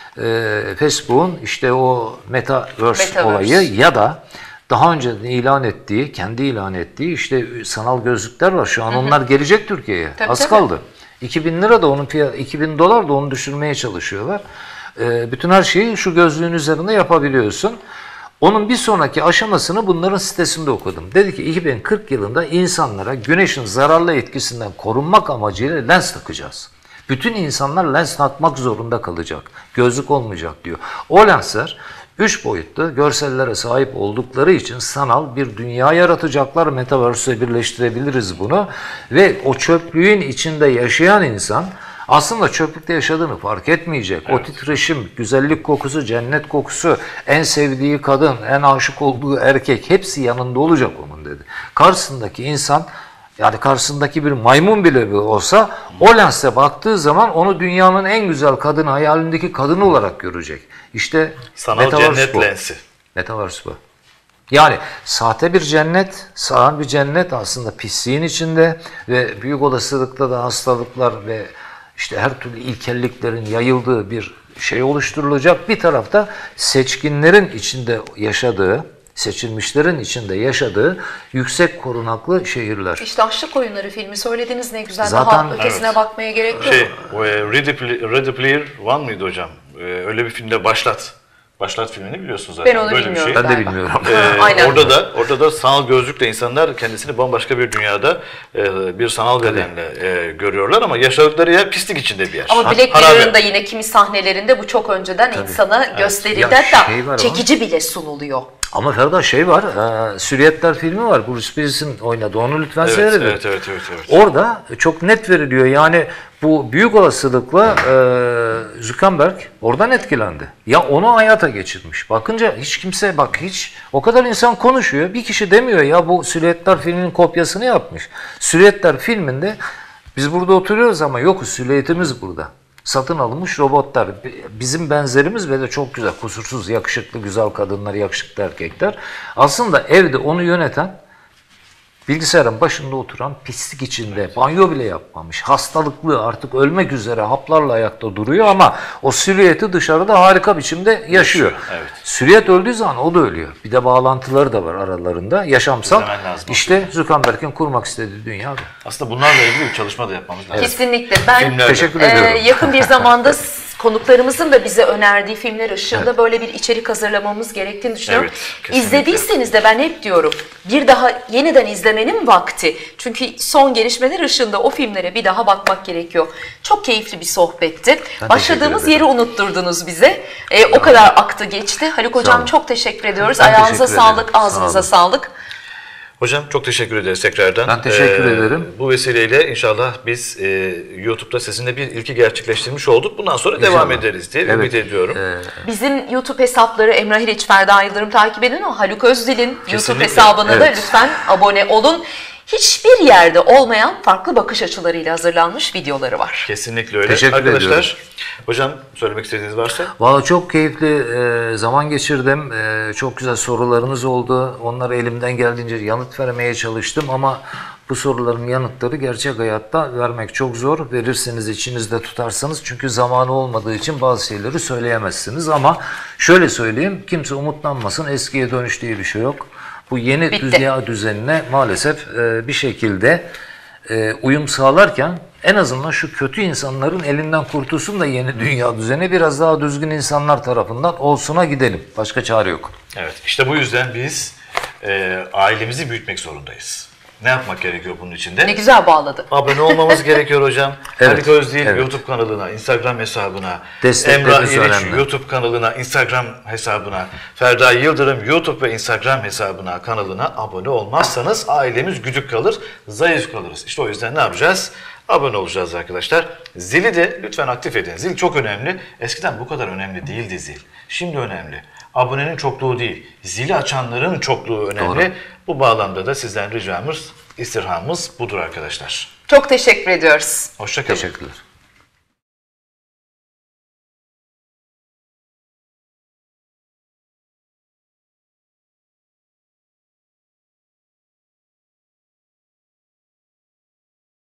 Ee, Facebook'un işte o Metaverse, Metaverse olayı ya da daha önce ilan ettiği, kendi ilan ettiği işte sanal gözlükler var. Şu an onlar gelecek Türkiye'ye. Tabii, Az tabii. kaldı. iki bin lira da onun fiyatı, iki bin dolar da onu düşürmeye çalışıyorlar. Ee, bütün her şeyi şu gözlüğün üzerinde yapabiliyorsun. Onun bir sonraki aşamasını bunların sitesinde okudum. Dedi ki iki bin kırk yılında insanlara güneşin zararlı etkisinden korunmak amacıyla lens takacağız. Bütün insanlar lens takmak zorunda kalacak. Gözlük olmayacak diyor. O lensler üç boyutlu görsellere sahip oldukları için sanal bir dünya yaratacaklar. Metaverse'e birleştirebiliriz bunu. Ve o çöplüğün içinde yaşayan insan aslında çöplükte yaşadığını fark etmeyecek. Evet. O titreşim, güzellik kokusu, cennet kokusu, en sevdiği kadın, en aşık olduğu erkek hepsi yanında olacak onun dedi. Karşısındaki insan, yani karşısındaki bir maymun bile olsa o lensle baktığı zaman onu dünyanın en güzel kadını, hayalindeki kadını olarak görecek. İşte sanal Metaverse cennet bu. lensi. Metaverse bu. Yani sahte bir cennet, sağan bir cennet aslında pisliğin içinde ve büyük olasılıkla da hastalıklar ve işte her türlü ilkelliklerin yayıldığı bir şey oluşturulacak. Bir tarafta seçkinlerin içinde yaşadığı, seçilmişlerin içinde yaşadığı yüksek korunaklı şehirler. İşte Açlık Oyunları filmi söylediniz, ne güzel. Zaten- Daha ötesine Evet. bakmaya gerek yok. Şey, o, e, Ready, Pl- Ready Player One mıydı hocam? E, öyle bir filmde Başlat. Başlat filmini biliyorsunuz zaten. Ben onu Böyle bilmiyorum. bir şey. Ben de Galiba. bilmiyorum. Ee, Aynen. orada da orada da sanal gözlükle insanlar kendisini bambaşka bir dünyada e, bir sanal bedenle e, görüyorlar ama yaşadıkları yer pislik içinde bir yer. Ama Ha- Black harabe. Mirror'ın da yine kimi sahnelerinde bu çok önceden insana gösterildi. Ya Hatta şey var ama- çekici bile sunuluyor. Ama Ferda şey var, e, Süriyetler filmi var. Bruce Willis'in oynadığı. Onu lütfen Evet, seyredin. evet, evet, evet, evet. Orada çok net veriliyor. Yani bu büyük olasılıkla e, Zuckerberg oradan etkilendi. Ya onu hayata geçirmiş. Bakınca hiç kimse, bak hiç o kadar insan konuşuyor. Bir kişi demiyor ya bu Süriyetler filminin kopyasını yapmış. Süriyetler filminde biz burada oturuyoruz ama yok, süliyetimiz burada. Satın alınmış robotlar. Bizim benzerimiz ve de çok güzel, kusursuz, yakışıklı, güzel kadınlar, yakışıklı erkekler. Aslında evde onu yöneten, bilgisayarın başında oturan, pislik içinde, banyo bile yapmamış, hastalıklı, artık ölmek üzere haplarla ayakta duruyor ama o silüeti dışarıda harika biçimde yaşıyor. Yaşıyor, evet. Silüet öldüğü zaman o da ölüyor. Bir de bağlantıları da var aralarında, yaşamsal. İzlemen lazım. İşte Zuckerberg'in kurmak istediği dünya bu. Aslında bunlarla ilgili bir çalışma da yapmamız lazım. Kesinlikle. Ben Filmlerle. Teşekkür e, ediyorum. yakın bir zamanda s- konuklarımızın da bize önerdiği filmler ışığında böyle bir içerik hazırlamamız gerektiğini düşünüyorum. Evet, kesinlikle. İzlediyseniz de ben hep diyorum bir daha yeniden izlemenin vakti. Çünkü son gelişmeler ışığında o filmlere bir daha bakmak gerekiyor. Çok keyifli bir sohbetti. Ben Başladığımız teşekkür yeri unutturdunuz bize. E, o kadar aktı geçti. Haluk Hocam olun. çok teşekkür ediyoruz. Ben Ayağınıza teşekkür sağlık, ederim. Sağ ağzınıza olun. sağlık. Hocam çok teşekkür ederiz tekrardan. Ben teşekkür ederim. Bu vesileyle inşallah biz e, YouTube'da sizinle bir ilki gerçekleştirmiş olduk. Bundan sonra İnşallah. devam ederiz diye Evet. ümit ediyorum. Ee, Bizim YouTube hesapları Emrah İliç, Ferda Yıldırım takip edin. O Haluk Özdil'in YouTube Kesinlikle. hesabına da Evet. lütfen abone olun. hiçbir yerde olmayan farklı bakış açılarıyla hazırlanmış videoları var. Kesinlikle öyle. Teşekkür Arkadaşlar, ediyorum. hocam söylemek istediğiniz varsa? Valla çok keyifli e, zaman geçirdim. E, çok güzel sorularınız oldu. Onlara elimden geldiğince yanıt vermeye çalıştım ama bu soruların yanıtları gerçek hayatta vermek çok zor. Verirseniz içinizde tutarsanız çünkü zamanı olmadığı için bazı şeyleri söyleyemezsiniz ama şöyle söyleyeyim, kimse umutlanmasın, eskiye dönüş diye bir şey yok. Bu yeni Bitti. dünya düzenine maalesef e, bir şekilde e, uyum sağlarken en azından şu kötü insanların elinden kurtulsun da yeni dünya düzeni biraz daha düzgün insanlar tarafından olsuna gidelim. Başka çare yok. Evet, işte bu yüzden biz e, ailemizi büyütmek zorundayız. Ne yapmak gerekiyor bunun için de? Ne güzel bağladı. Abone olmamız gerekiyor hocam. Evet, Haluk Özdil evet. YouTube kanalına, Instagram hesabına, Destekleriniz Emrah İliç önemli. YouTube kanalına, Instagram hesabına, Ferda Yıldırım YouTube ve Instagram hesabına, kanalına abone olmazsanız ailemiz güdük kalır, zayıf kalırız. İşte o yüzden ne yapacağız? Abone olacağız arkadaşlar. Zili de lütfen aktif edin. Zil çok önemli. Eskiden bu kadar önemli değildi zil. Şimdi önemli. Abonenin çokluğu değil, zili açanların çokluğu önemli. Doğru. Bu bağlamda da sizden ricamız, istirhamımız budur arkadaşlar. Çok teşekkür ediyoruz. Hoşça kalın. Teşekkürler.